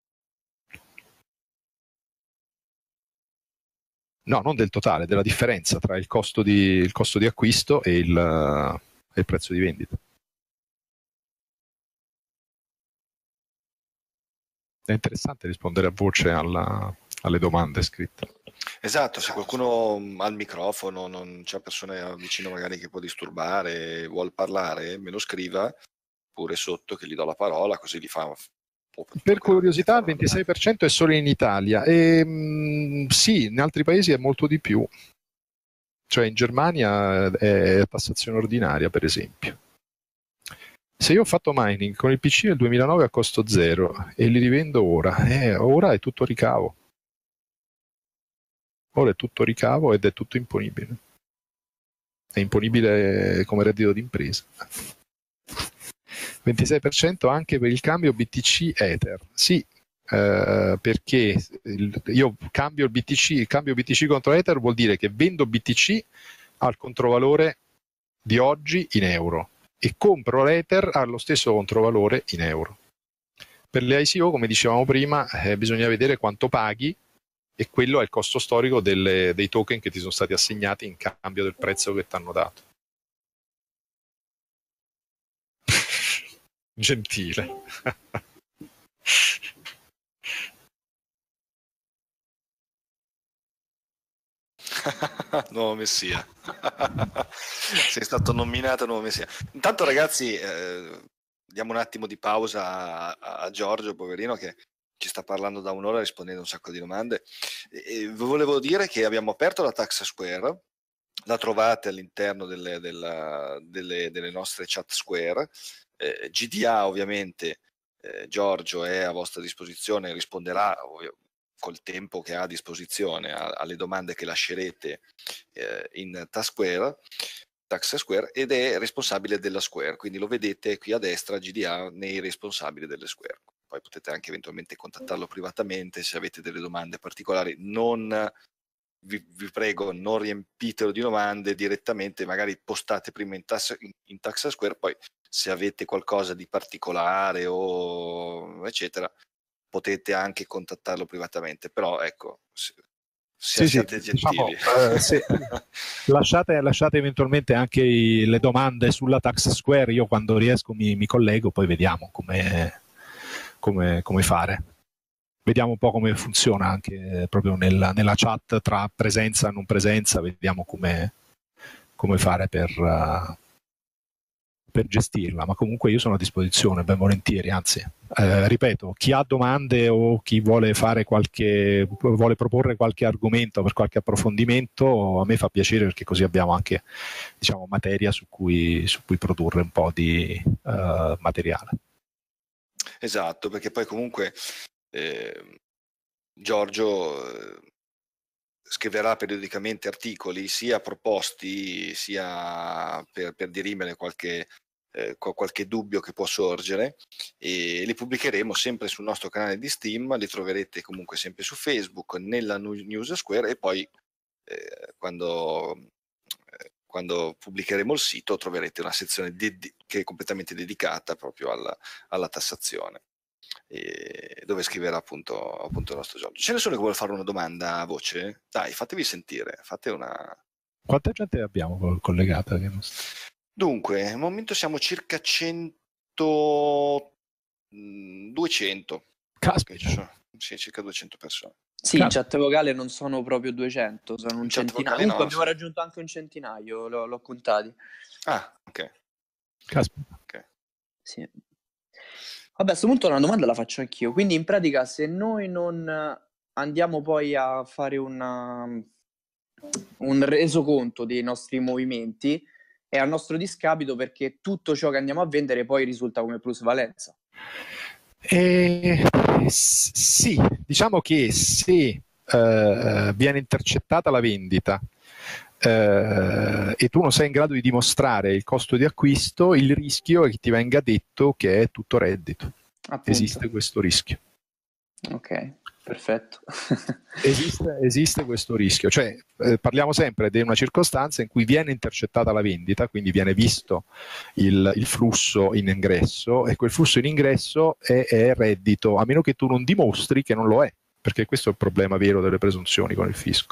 No, non del totale, della differenza tra il costo di acquisto e il prezzo di vendita. È interessante rispondere a voce alle domande scritte.
Esatto, se qualcuno ha il microfono, non c'è persone vicino magari che può disturbare, vuol parlare, me lo scriva pure sotto che gli do la parola, così li fa.
Per curiosità, il 26% è solo in Italia e sì, in altri paesi è molto di più. Cioè in Germania è tassazione ordinaria, per esempio. Se io ho fatto mining con il PC nel 2009 a costo zero e li rivendo ora è tutto ricavo. Ora è tutto ricavo ed è tutto imponibile. È imponibile come reddito d'impresa. 26% anche per il cambio BTC Ether. Sì, perché io cambio il cambio BTC contro Ether vuol dire che vendo BTC al controvalore di oggi in euro e compro l'Ether allo stesso controvalore in euro. Per le ICO, come dicevamo prima, bisogna vedere quanto paghi e quello è il costo storico dei token che ti sono stati assegnati in cambio del prezzo che ti hanno dato. Gentile.
Nuovo Messia. Sei stato nominato nuovo Messia. Intanto ragazzi, diamo un attimo di pausa a Giorgio, poverino, che ci sta parlando da un'ora rispondendo a un sacco di domande. E volevo dire che abbiamo aperto la Tax Square, la trovate all'interno delle nostre chat Square. GDA ovviamente, Giorgio è a vostra disposizione, risponderà col tempo che ha a disposizione alle domande che lascerete in Tax Square, ed è responsabile della Square, quindi lo vedete qui a destra, GDA nei responsabili delle Square. Poi potete anche eventualmente contattarlo privatamente se avete delle domande particolari. Vi prego, non riempitelo di domande direttamente, magari postate prima in Tax Square, poi se avete qualcosa di particolare o eccetera potete anche contattarlo privatamente, però ecco, siate gentili.
Diciamo, lasciate eventualmente anche le domande sulla Tax Square, io quando riesco mi collego, poi vediamo come fare. Vediamo un po' come funziona anche proprio nella chat tra presenza e non presenza, vediamo come fare per gestirla, ma comunque io sono a disposizione ben volentieri, anzi ripeto, chi ha domande o chi vuole proporre qualche argomento per qualche approfondimento, a me fa piacere perché così abbiamo anche materia su cui produrre un po' di materiale.
Esatto, perché poi comunque Giorgio scriverà periodicamente articoli sia proposti sia per dirimere qualche dubbio che può sorgere, e li pubblicheremo sempre sul nostro canale di Steam, li troverete comunque sempre su Facebook, nella News Square, e poi quando pubblicheremo il sito troverete una sezione che è completamente dedicata proprio alla tassazione, dove scriverà appunto il nostro Giorgio. Ce ne sono che vuole fare una domanda a voce? Dai, fatevi sentire, fate una...
Quanta gente abbiamo collegata?
Dunque, al momento siamo circa 130
200.
Caspita.
Sì, circa 200 persone.
Sì, in chat vocale non sono proprio 200, sono un centinaio. Comunque
no,
abbiamo raggiunto anche un centinaio, l'ho contati.
Ah, ok.
Caspita.
Okay.
Sì. Vabbè, a questo punto una domanda la faccio anch'io. Quindi in pratica se noi non andiamo poi a fare un resoconto dei nostri movimenti, è a nostro discapito, perché tutto ciò che andiamo a vendere poi risulta come plusvalenza.
Sì, diciamo che se viene intercettata la vendita e tu non sei in grado di dimostrare il costo di acquisto, il rischio è che ti venga detto che è tutto reddito.
Appunto.
Esiste questo rischio.
Ok, perfetto.
Esiste questo rischio, cioè parliamo sempre di una circostanza in cui viene intercettata la vendita, quindi viene visto il flusso in ingresso, e quel flusso in ingresso è reddito, a meno che tu non dimostri che non lo è, perché questo è il problema vero delle presunzioni con il fisco.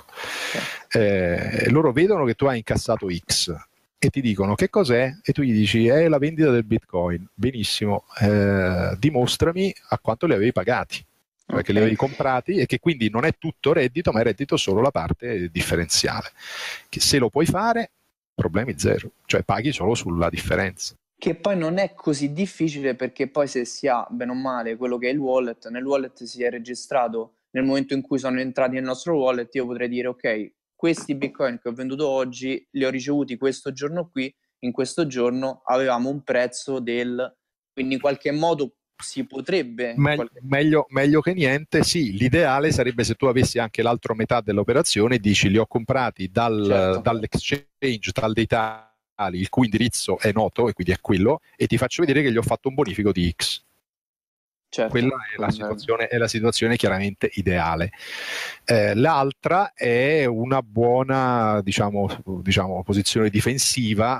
Loro vedono che tu hai incassato X e ti dicono che cos'è, e tu gli dici è la vendita del Bitcoin. Benissimo, dimostrami a quanto li avevi pagati, cioè che li avevi comprati, e che quindi non è tutto reddito, ma è reddito solo la parte differenziale, che se lo puoi fare problemi zero, cioè paghi solo sulla differenza.
Che poi non è così difficile, perché poi se si ha bene o male quello che è il wallet, nel wallet si è registrato nel momento in cui sono entrati nel nostro wallet, io potrei dire ok, questi bitcoin che ho venduto oggi li ho ricevuti questo giorno qui, in questo giorno avevamo un prezzo quindi in qualche modo si potrebbe...
Meglio che niente, sì. L'ideale sarebbe se tu avessi anche l'altra metà dell'operazione e dici li ho comprati dall'exchange, tal dei tali, il cui indirizzo è noto e quindi è quello, e ti faccio vedere che gli ho fatto un bonifico di X.
Certo,
quella è la situazione chiaramente ideale. L'altra è una buona diciamo posizione difensiva,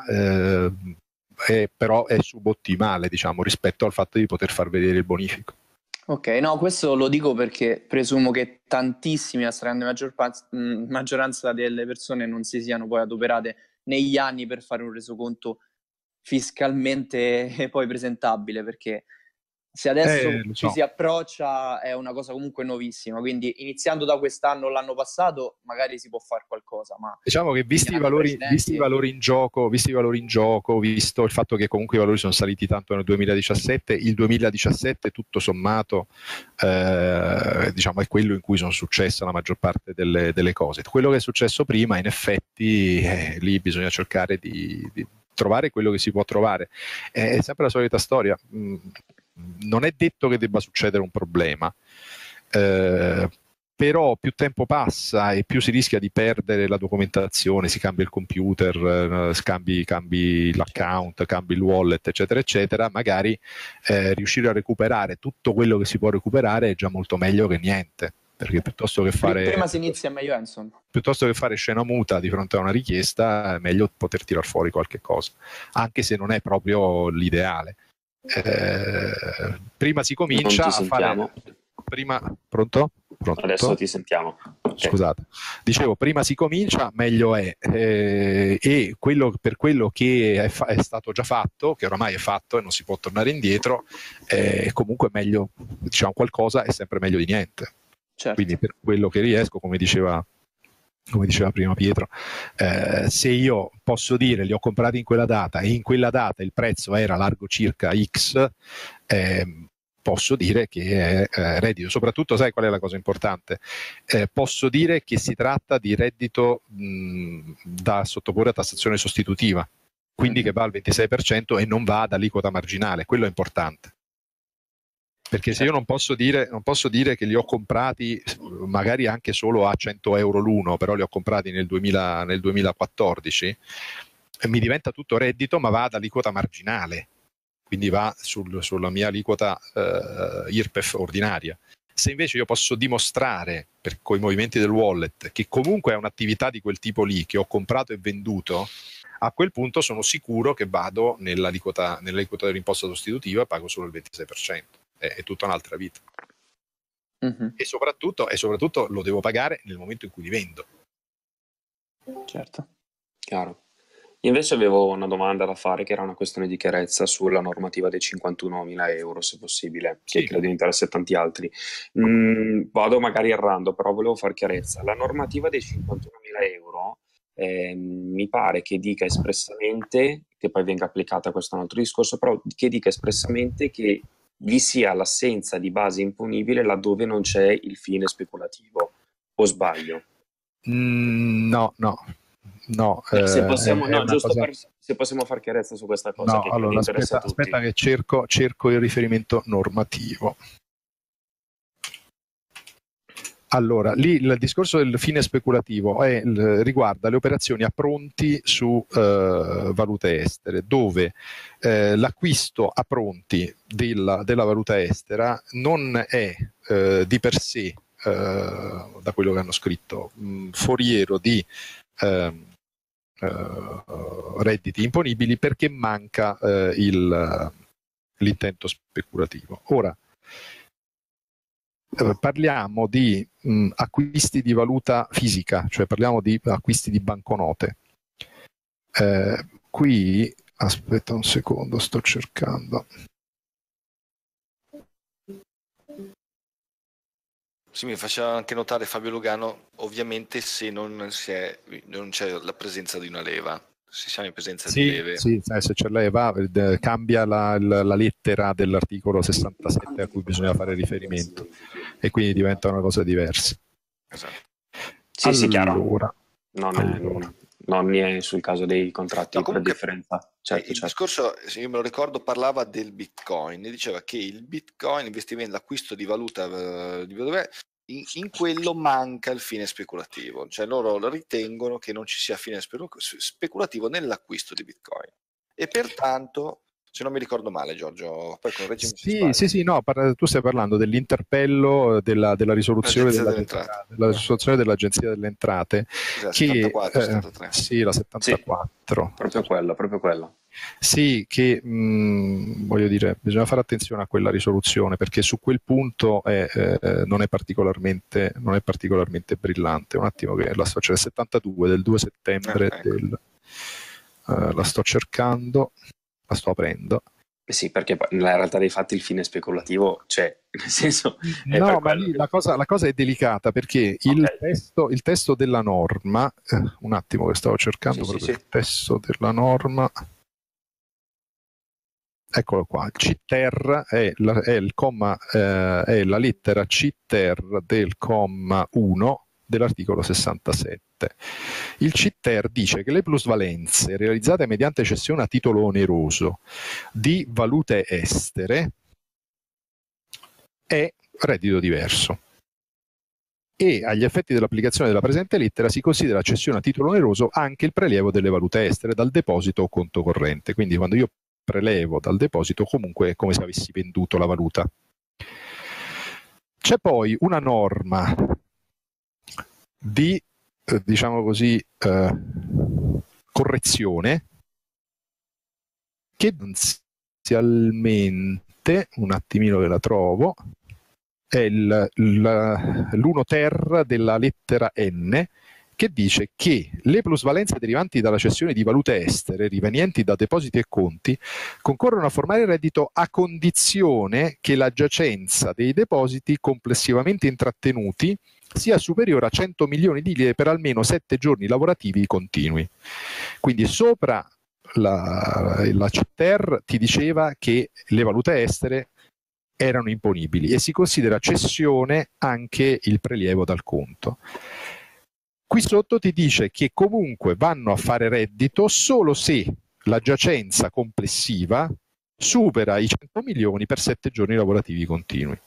però è subottimale, diciamo, rispetto al fatto di poter far vedere il bonifico.
Ok, no, questo lo dico perché presumo che tantissimi, la stragrande maggioranza delle persone non si siano poi adoperate negli anni per fare un resoconto fiscalmente poi presentabile, perché se adesso ci si approccia è una cosa comunque nuovissima, quindi iniziando da quest'anno o l'anno passato magari si può fare qualcosa, ma
diciamo che visti i valori in gioco, visto il fatto che comunque i valori sono saliti tanto nel 2017, il 2017 tutto sommato diciamo è quello in cui sono successe la maggior parte delle cose. Quello che è successo prima, in effetti, lì bisogna cercare di trovare quello che si può trovare. È sempre la solita storia. Non è detto che debba succedere un problema, però più tempo passa e più si rischia di perdere la documentazione, si cambia il computer, cambi l'account, cambi il wallet, eccetera, eccetera. Magari riuscire a recuperare tutto quello che si può recuperare è già molto meglio che niente. Perché piuttosto che fare
prima si inizia meglio, insomma.
Piuttosto che fare scena muta di fronte a una richiesta, è meglio poter tirar fuori qualche cosa, anche se non è proprio l'ideale. Prima si comincia a fare pronto?
Adesso ti sentiamo.
Okay. Scusate, dicevo, prima si comincia meglio è, e per quello che è stato già fatto, che oramai è fatto e non si può tornare indietro, comunque meglio, diciamo, qualcosa è sempre meglio di niente.
Certo.
Quindi per quello che riesco, come diceva prima Pietro, se io posso dire li ho comprati in quella data e in quella data il prezzo era largo circa X, posso dire che è reddito. Soprattutto, sai qual è la cosa importante? Posso dire che si tratta di reddito da sottoporre a tassazione sostitutiva, quindi che va al 26% e non va ad aliquota marginale. Quello è importante. Perché se io non posso dire che li ho comprati magari anche solo a 100 euro l'uno, però li ho comprati nel 2014, mi diventa tutto reddito, ma va ad aliquota marginale, quindi va sulla mia aliquota IRPEF ordinaria. Se invece io posso dimostrare con i movimenti del wallet che comunque è un'attività di quel tipo lì, che ho comprato e venduto, a quel punto sono sicuro che vado nell'aliquota dell'imposta sostitutiva e pago solo il 26%. È tutta un'altra vita.
Mm-hmm.
E soprattutto lo devo pagare nel momento in cui li vendo.
Certo.
Chiaro. Invece avevo una domanda da fare, che era una questione di chiarezza sulla normativa dei 51.000 euro, se possibile, che
Sì.
credo interessi a tanti altri. Vado magari errando, però volevo far chiarezza. La normativa dei 51.000 euro mi pare che dica espressamente, che poi venga applicata, questo è un altro discorso, però che dica espressamente che vi sia l'assenza di base imponibile laddove non c'è il fine speculativo, o sbaglio?
No,
Se possiamo,
è
no,
una
giusto
cosa.
se possiamo far chiarezza su questa cosa,
No,
che credo
allora
interessi a tutti.
aspetta che cerco il riferimento normativo. Allora, lì il discorso del fine speculativo riguarda le operazioni a pronti su valute estere, dove l'acquisto a pronti della valuta estera non è di per sé, da quello che hanno scritto, foriero di redditi imponibili, perché manca l'intento speculativo. Ora, parliamo di acquisti di valuta fisica, cioè parliamo di acquisti di banconote. Qui, aspetta un secondo, sto cercando.
Sì, mi faceva anche notare Fabio Lugano, ovviamente se non c'è la presenza di una leva, se siamo in presenza di leve.
Sì, se c'è leva, cambia la lettera dell'articolo 67 a cui bisogna fare riferimento e quindi diventa una cosa diversa.
Esatto.
Sì, sì, chiaro.
Allora.
Non è sul caso dei contratti per differenza. Certo,
il discorso, se io me lo ricordo, parlava del Bitcoin e diceva che il Bitcoin, l'investimento, l'acquisto di valuta in quello manca il fine speculativo, cioè loro ritengono che non ci sia fine speculativo nell'acquisto di Bitcoin e pertanto, se non mi ricordo male, Giorgio, poi correggimi se sbaglio.
Sì, no, tu stai parlando dell'interpello della risoluzione dell'Agenzia delle Entrate,
la 74, 73.
Sì, la 74.
Sì, proprio quella.
Sì, che voglio dire, bisogna fare attenzione a quella risoluzione, perché su quel punto non è particolarmente brillante. Un attimo che c'è il 72 del 2 settembre
ecco.
La sto cercando, la sto aprendo.
Sì, perché nella realtà dei fatti il fine speculativo c'è, nel senso...
No, ma lì la cosa è delicata, perché il testo della norma, un attimo che stavo cercando il testo della norma, eccolo qua, CTER è la lettera CTER del comma 1 dell'articolo 67. Il CTER dice che le plusvalenze realizzate mediante cessione a titolo oneroso di valute estere è reddito diverso e agli effetti dell'applicazione della presente lettera si considera cessione a titolo oneroso anche il prelievo delle valute estere dal deposito o conto corrente. Quindi quando io prelevo dal deposito, comunque è come se avessi venduto la valuta. C'è poi una norma di, diciamo così, correzione che inizialmente, un attimino che la trovo, è l'1 ter della lettera N, che dice che le plusvalenze derivanti dalla cessione di valute estere rivenienti da depositi e conti concorrono a formare reddito a condizione che la giacenza dei depositi complessivamente intrattenuti sia superiore a 100 milioni di lire per almeno 7 giorni lavorativi continui. Quindi sopra la CTER ti diceva che le valute estere erano imponibili e si considera cessione anche il prelievo dal conto. Qui sotto ti dice che comunque vanno a fare reddito solo se la giacenza complessiva supera i 100 milioni per 7 giorni lavorativi continui,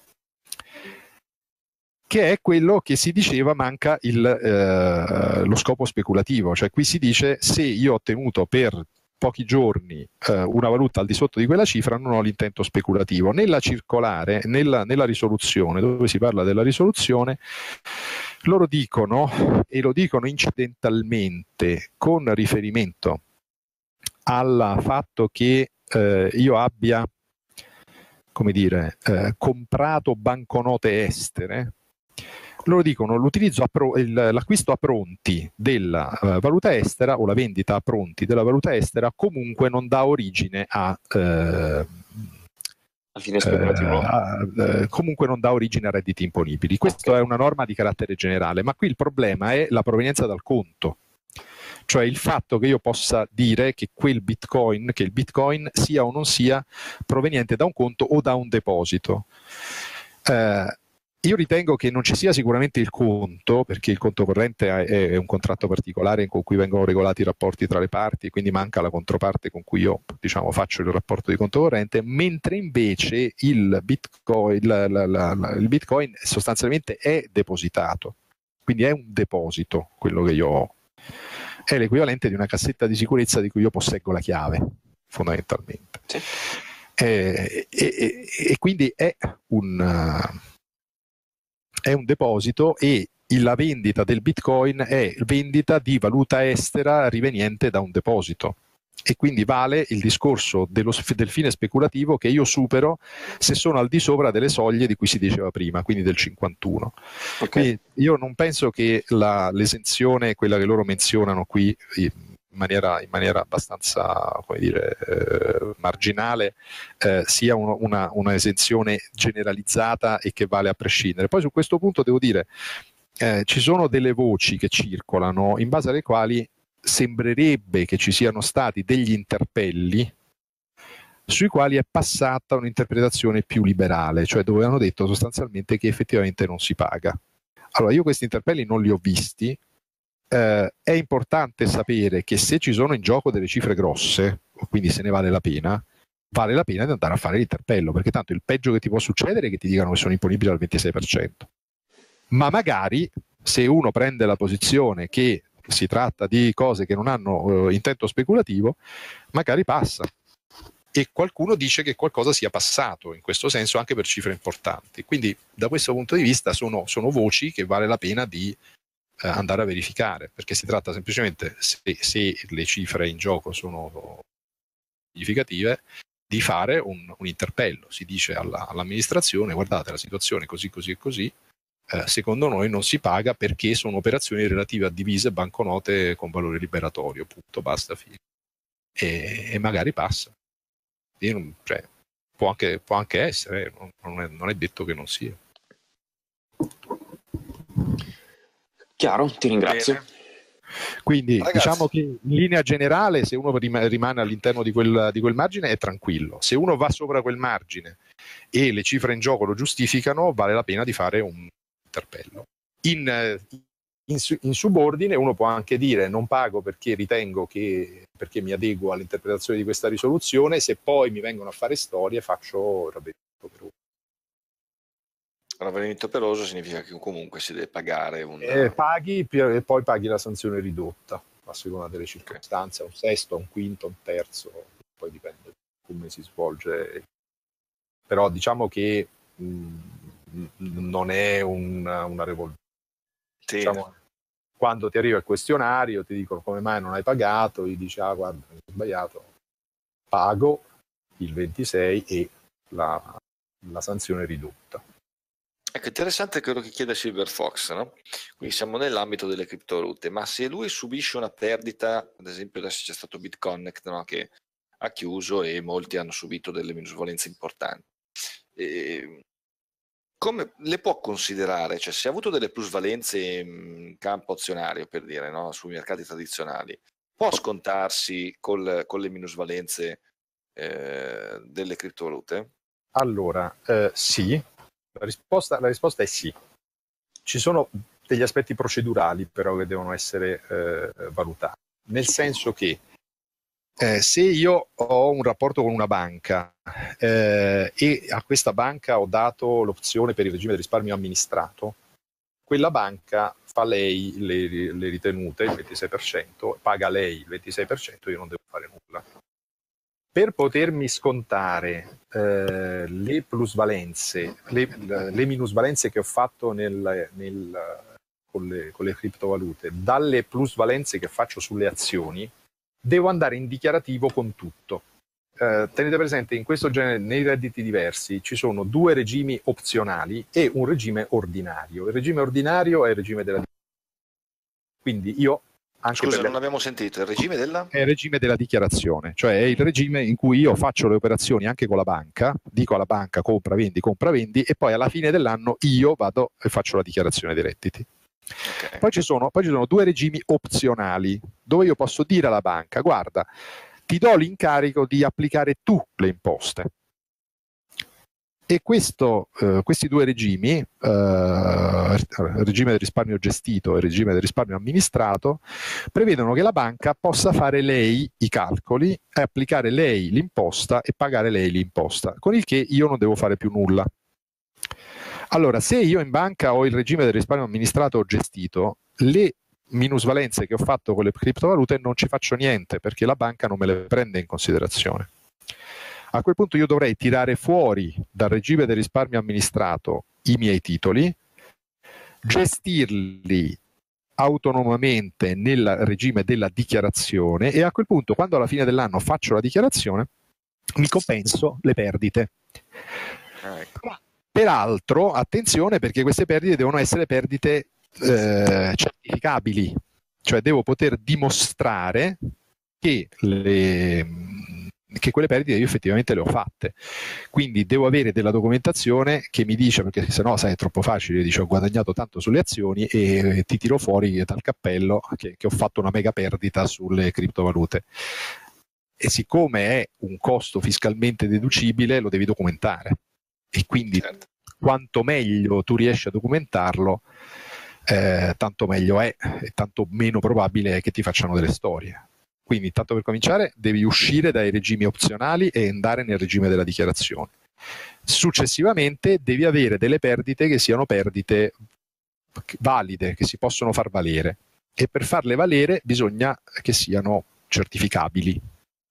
che è quello che si diceva manca lo scopo speculativo. Cioè qui si dice: se io ho ottenuto per pochi giorni una valuta al di sotto di quella cifra, non ho l'intento speculativo. Nella circolare, nella risoluzione, dove si parla della risoluzione, loro dicono, e lo dicono incidentalmente con riferimento al fatto che io abbia, come dire, comprato banconote estere, loro dicono l'acquisto a pronti della valuta estera o la vendita a pronti della valuta estera comunque non dà origine a
fine speculativo.
comunque non dà origine a redditi imponibili. Questa è una norma di carattere generale, ma qui il problema è la provenienza dal conto, cioè il fatto che io possa dire che che il bitcoin sia o non sia proveniente da un conto o da un deposito. Io ritengo che non ci sia sicuramente il conto, perché il conto corrente è un contratto particolare con cui vengono regolati i rapporti tra le parti, quindi manca la controparte con cui io, diciamo, faccio il rapporto di conto corrente, mentre invece il bitcoin sostanzialmente è depositato, quindi è un deposito quello che io ho. È l'equivalente di una cassetta di sicurezza di cui io posseggo la chiave, fondamentalmente.
Sì.
E quindi è un deposito, e la vendita del bitcoin è vendita di valuta estera riveniente da un deposito, e quindi vale il discorso del fine speculativo che io supero se sono al di sopra delle soglie di cui si diceva prima, quindi del 51. Quindi io non penso che l'esenzione, quella che loro menzionano qui in maniera abbastanza, come dire, marginale, sia una esenzione generalizzata e che vale a prescindere. Poi su questo punto devo dire, ci sono delle voci che circolano in base alle quali sembrerebbe che ci siano stati degli interpelli sui quali è passata un'interpretazione più liberale, cioè dove hanno detto sostanzialmente che effettivamente non si paga. Allora, io questi interpelli non li ho visti. È importante sapere che se ci sono in gioco delle cifre grosse, quindi se ne vale la pena di andare a fare l'interpello, perché tanto il peggio che ti può succedere è che ti dicano che sono imponibili al 26%. Ma magari se uno prende la posizione che si tratta di cose che non hanno intento speculativo, magari passa. E qualcuno dice che qualcosa sia passato in questo senso anche per cifre importanti. Quindi da questo punto di vista sono voci che vale la pena di andare a verificare, perché si tratta semplicemente, se le cifre in gioco sono significative, di fare un interpello. Si dice all'amministrazione: guardate, la situazione è così, così e così, secondo noi non si paga perché sono operazioni relative a divise, banconote con valore liberatorio, punto, basta, fine. E magari passa. Cioè, può anche essere, non è detto che non sia.
Chiaro, ti ringrazio.
Bene.
Quindi
Ragazzi,
diciamo che in linea generale, se uno rimane all'interno di quel margine, è tranquillo. Se uno va sopra quel margine e le cifre in gioco lo giustificano, vale la pena di fare un interpello. In subordine uno può anche dire: non pago perché ritengo perché mi adeguo all'interpretazione di questa risoluzione, se poi mi vengono a fare storie faccio ravvedimento peroso.
ravvedimento peroso significa che comunque si deve pagare
paghi e poi paghi la sanzione ridotta a seconda delle circostanze, un sesto, un quinto, un terzo, poi dipende da come si svolge. Però diciamo che non è una revolver.
Sì.
Diciamo, quando ti arriva il questionario ti dicono come mai non hai pagato, gli dici: ah, guarda, ho sbagliato, pago il 26 e la sanzione ridotta.
Ecco, interessante quello che chiede Silverfox, no? Quindi siamo nell'ambito delle criptovalute, ma se lui subisce una perdita, ad esempio adesso c'è stato BitConnect, no? Che ha chiuso e molti hanno subito delle minusvalenze importanti, come le può considerare? Cioè, se ha avuto delle plusvalenze in campo azionario, per dire, no? Sui mercati tradizionali, può scontarsi con le minusvalenze delle criptovalute?
Allora, sì. La risposta è sì. Ci sono degli aspetti procedurali però che devono essere valutati, nel senso che se io ho un rapporto con una banca e a questa banca ho dato l'opzione per il regime del risparmio amministrato, quella banca fa lei le ritenute, il 26%, paga lei il 26%, io non devo fare nulla. Per potermi scontare le plusvalenze, le minusvalenze che ho fatto con le criptovalute, dalle plusvalenze che faccio sulle azioni, devo andare in dichiarativo con tutto. tenete presente, in questo genere, nei redditi diversi, ci sono 2 regimi opzionali e un regime ordinario. Il regime ordinario è il regime della quindi io anche
Scusa, non abbiamo sentito il regime della?
È il regime della dichiarazione, cioè è il regime in cui io faccio le operazioni anche con la banca, dico alla banca compra, vendi e poi alla fine dell'anno io vado e faccio la dichiarazione dei redditi.
Okay.
Poi ci sono 2 regimi opzionali dove io posso dire alla banca: guarda, ti do l'incarico di applicare tu le imposte. E questi 2 regimi, il regime del risparmio gestito e il regime del risparmio amministrato, prevedono che la banca possa fare lei i calcoli e applicare lei l'imposta e pagare lei l'imposta, con il che io non devo fare più nulla. Allora, se io in banca ho il regime del risparmio amministrato o gestito, le minusvalenze che ho fatto con le criptovalute non ci faccio niente, perché la banca non me le prende in considerazione. A quel punto io dovrei tirare fuori dal regime del risparmio amministrato i miei titoli, gestirli autonomamente nel regime della dichiarazione e a quel punto, quando alla fine dell'anno faccio la dichiarazione, mi compenso le perdite.
Ecco.
Peraltro, attenzione, perché queste perdite devono essere perdite certificabili, cioè devo poter dimostrare che quelle perdite io effettivamente le ho fatte, quindi devo avere della documentazione che mi dice, perché sennò sai è troppo facile, dice ho guadagnato tanto sulle azioni e ti tiro fuori dal cappello che ho fatto una mega perdita sulle criptovalute, e siccome è un costo fiscalmente deducibile lo devi documentare, e quindi
Certo.
quanto meglio tu riesci a documentarlo, tanto meglio è e tanto meno probabile è che ti facciano delle storie. Quindi, tanto per cominciare, devi uscire dai regimi opzionali e andare nel regime della dichiarazione. Successivamente devi avere delle perdite che siano perdite valide, che si possono far valere, e per farle valere bisogna che siano certificabili.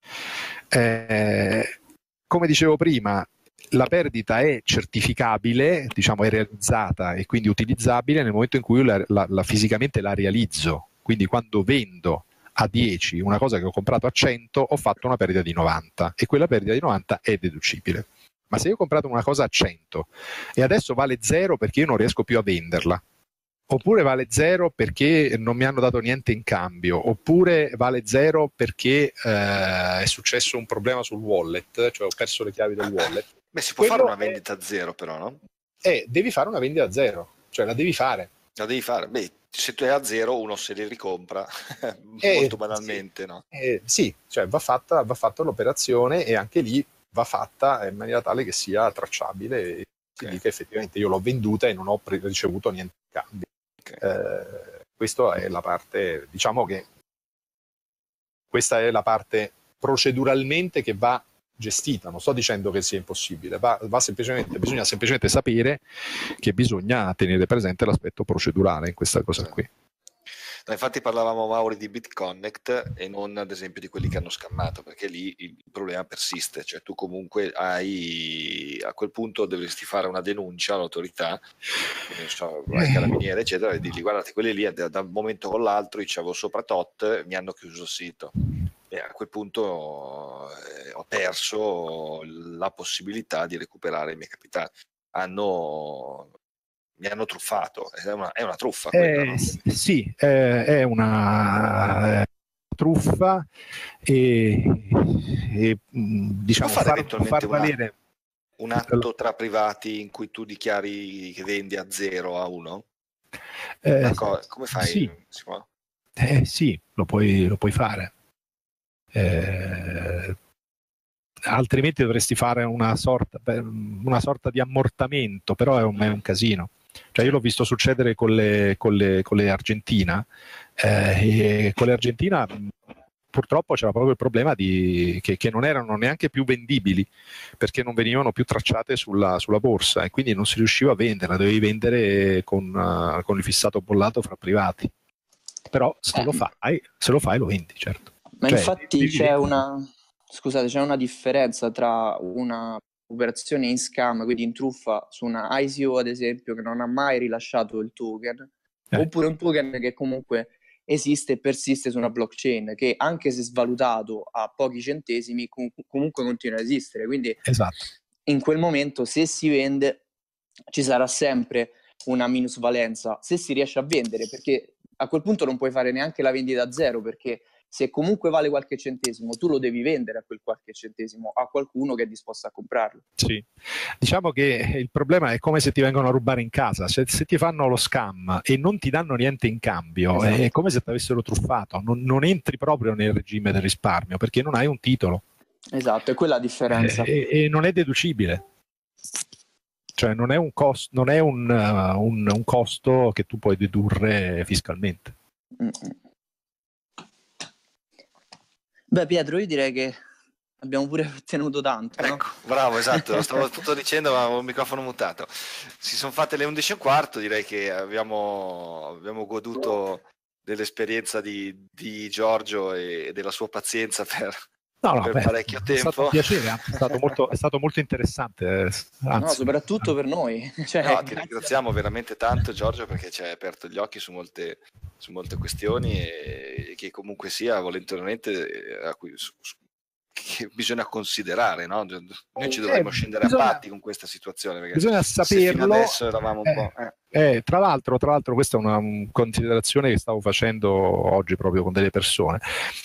Come dicevo prima, la perdita è certificabile, diciamo è realizzata e quindi utilizzabile nel momento in cui fisicamente la realizzo. Quindi quando vendo a 10 una cosa che ho comprato a 100 ho fatto una perdita di 90 e quella perdita di 90 è deducibile. Ma se io ho comprato una cosa a 100 e adesso vale 0 perché io non riesco più a venderla, oppure vale 0 perché non mi hanno dato niente in cambio, oppure vale 0 perché è successo un problema sul wallet, cioè ho perso le chiavi del wallet.
Beh, si può fare una vendita a 0 però, no?
Devi fare una vendita a 0, cioè la devi fare.
La devi fare. Beh, se tu è a 0 uno se li ricompra molto banalmente,
sì.
No?
Sì, cioè va fatta l'operazione e anche lì va fatta in maniera tale che sia tracciabile e si dica effettivamente io l'ho venduta e non ho ricevuto niente in cambio. Questa è la parte, diciamo che questa è la parte proceduralmente che va gestita. Non sto dicendo che sia impossibile, bisogna semplicemente sapere che bisogna tenere presente l'aspetto procedurale in questa cosa qui.
No, infatti parlavamo, Mauri, di BitConnect e non ad esempio di quelli che hanno scammato, perché lì il problema persiste, cioè tu comunque hai, a quel punto dovresti fare una denuncia all'autorità, non so, ai carabinieri eccetera, e dirgli guardate quelli lì da un momento con l'altro io c'avevo sopra tot, mi hanno chiuso il sito. E a quel punto ho perso la possibilità di recuperare i miei capitali. Mi hanno truffato, è una truffa quella, no?
Sì, è una truffa e diciamo far valere
un atto tra privati in cui tu dichiari che vendi a 0 a 1? Come fai?
Sì. Sì, lo puoi fare. Altrimenti dovresti fare una sorta di ammortamento, però è un casino. Cioè io l'ho visto succedere con le Argentina e con le Argentina purtroppo c'era proprio il problema che non erano neanche più vendibili perché non venivano più tracciate sulla borsa e quindi non si riusciva a venderla, dovevi vendere con il fissato bollato fra privati. Però se lo fai lo vendi, certo.
Ma infatti c'è una differenza tra una operazione in scam, quindi in truffa su una ICO ad esempio che non ha mai rilasciato il token, oppure un token che comunque esiste e persiste su una blockchain che, anche se svalutato a pochi centesimi, comunque continua ad esistere. Quindi
esatto,
in quel momento, se si vende, ci sarà sempre una minusvalenza se si riesce a vendere, perché a quel punto non puoi fare neanche la vendita a zero, perché se comunque vale qualche centesimo, tu lo devi vendere a quel qualche centesimo a qualcuno che è disposto a comprarlo.
sì. Diciamo che il problema è come se ti vengono a rubare in casa, se ti fanno lo scam e non ti danno niente in cambio,
Esatto.
è come se ti avessero truffato, non entri proprio nel regime del risparmio perché non hai un titolo.
Esatto, è quella la differenza.
E non è deducibile, cioè non è un costo, non è un costo che tu puoi dedurre fiscalmente.
Beh, Pietro, io direi che abbiamo pure ottenuto tanto, no?
Ecco, bravo, esatto, lo stavo tutto dicendo ma avevo il microfono mutato. Si sono fatte le 11:15, direi che abbiamo goduto dell'esperienza di Giorgio e della sua pazienza per parecchio tempo.
È stato un piacere, è stato molto interessante. Anzi.
No, soprattutto per noi.
No, ti ringraziamo veramente tanto, Giorgio, perché ci hai aperto gli occhi su molte questioni e che comunque sia volontariamente che bisogna considerare, no? Noi ci dovremmo scendere a patti con questa situazione, perché
bisogna saperlo.
fino adesso eravamo un po'.
Tra l'altro, questa è una considerazione che stavo facendo oggi proprio con delle persone.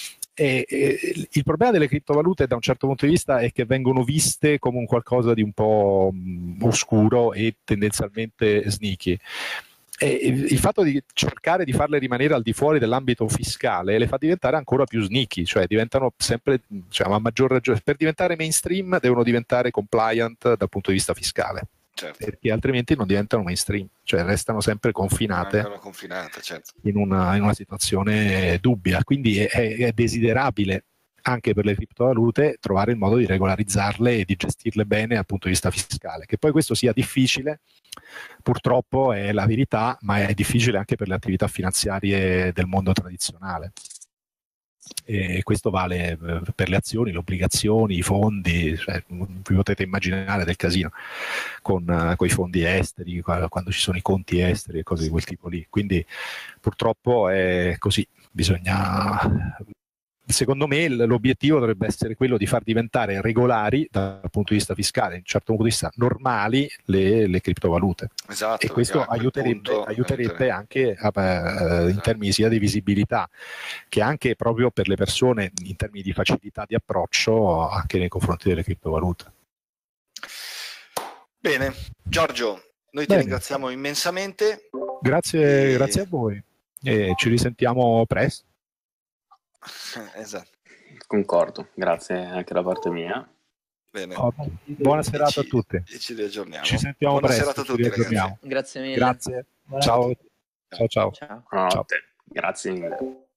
Il problema delle criptovalute da un certo punto di vista è che vengono viste come un qualcosa di un po' oscuro e tendenzialmente sneaky. Il fatto di cercare di farle rimanere al di fuori dell'ambito fiscale le fa diventare ancora più sneaky, cioè diventano sempre, a maggior ragione, per diventare mainstream devono diventare compliant dal punto di vista fiscale. Certo. Perché altrimenti non diventano mainstream, cioè restano sempre confinate
certo.
in una situazione dubbia. Quindi è desiderabile anche per le criptovalute trovare il modo di regolarizzarle e di gestirle bene dal punto di vista fiscale. Che poi questo sia difficile, purtroppo è la verità, ma è difficile anche per le attività finanziarie del mondo tradizionale. E questo vale per le azioni, le obbligazioni, i fondi, cioè, vi potete immaginare del casino con i fondi esteri, quando ci sono i conti esteri e cose di quel tipo lì. Quindi purtroppo è così, bisogna... Secondo me l'obiettivo dovrebbe essere quello di far diventare regolari dal punto di vista fiscale, da un certo punto di vista normali, le criptovalute.
Esatto,
e questo aiuterebbe anche in termini sia di visibilità che anche proprio per le persone in termini di facilità di approccio anche nei confronti delle criptovalute.
Bene, Giorgio, noi ti ringraziamo immensamente.
Grazie a voi e ci risentiamo presto.
Esatto.
Concordo, grazie anche da parte mia.
Bene.
Buona serata a tutti.
E ci riaggiorniamo.
Ci sentiamo
buona
presto.
Serata a tutti, ragazzi.
Grazie mille.
Grazie. Ciao.
Ciao. Grazie mille.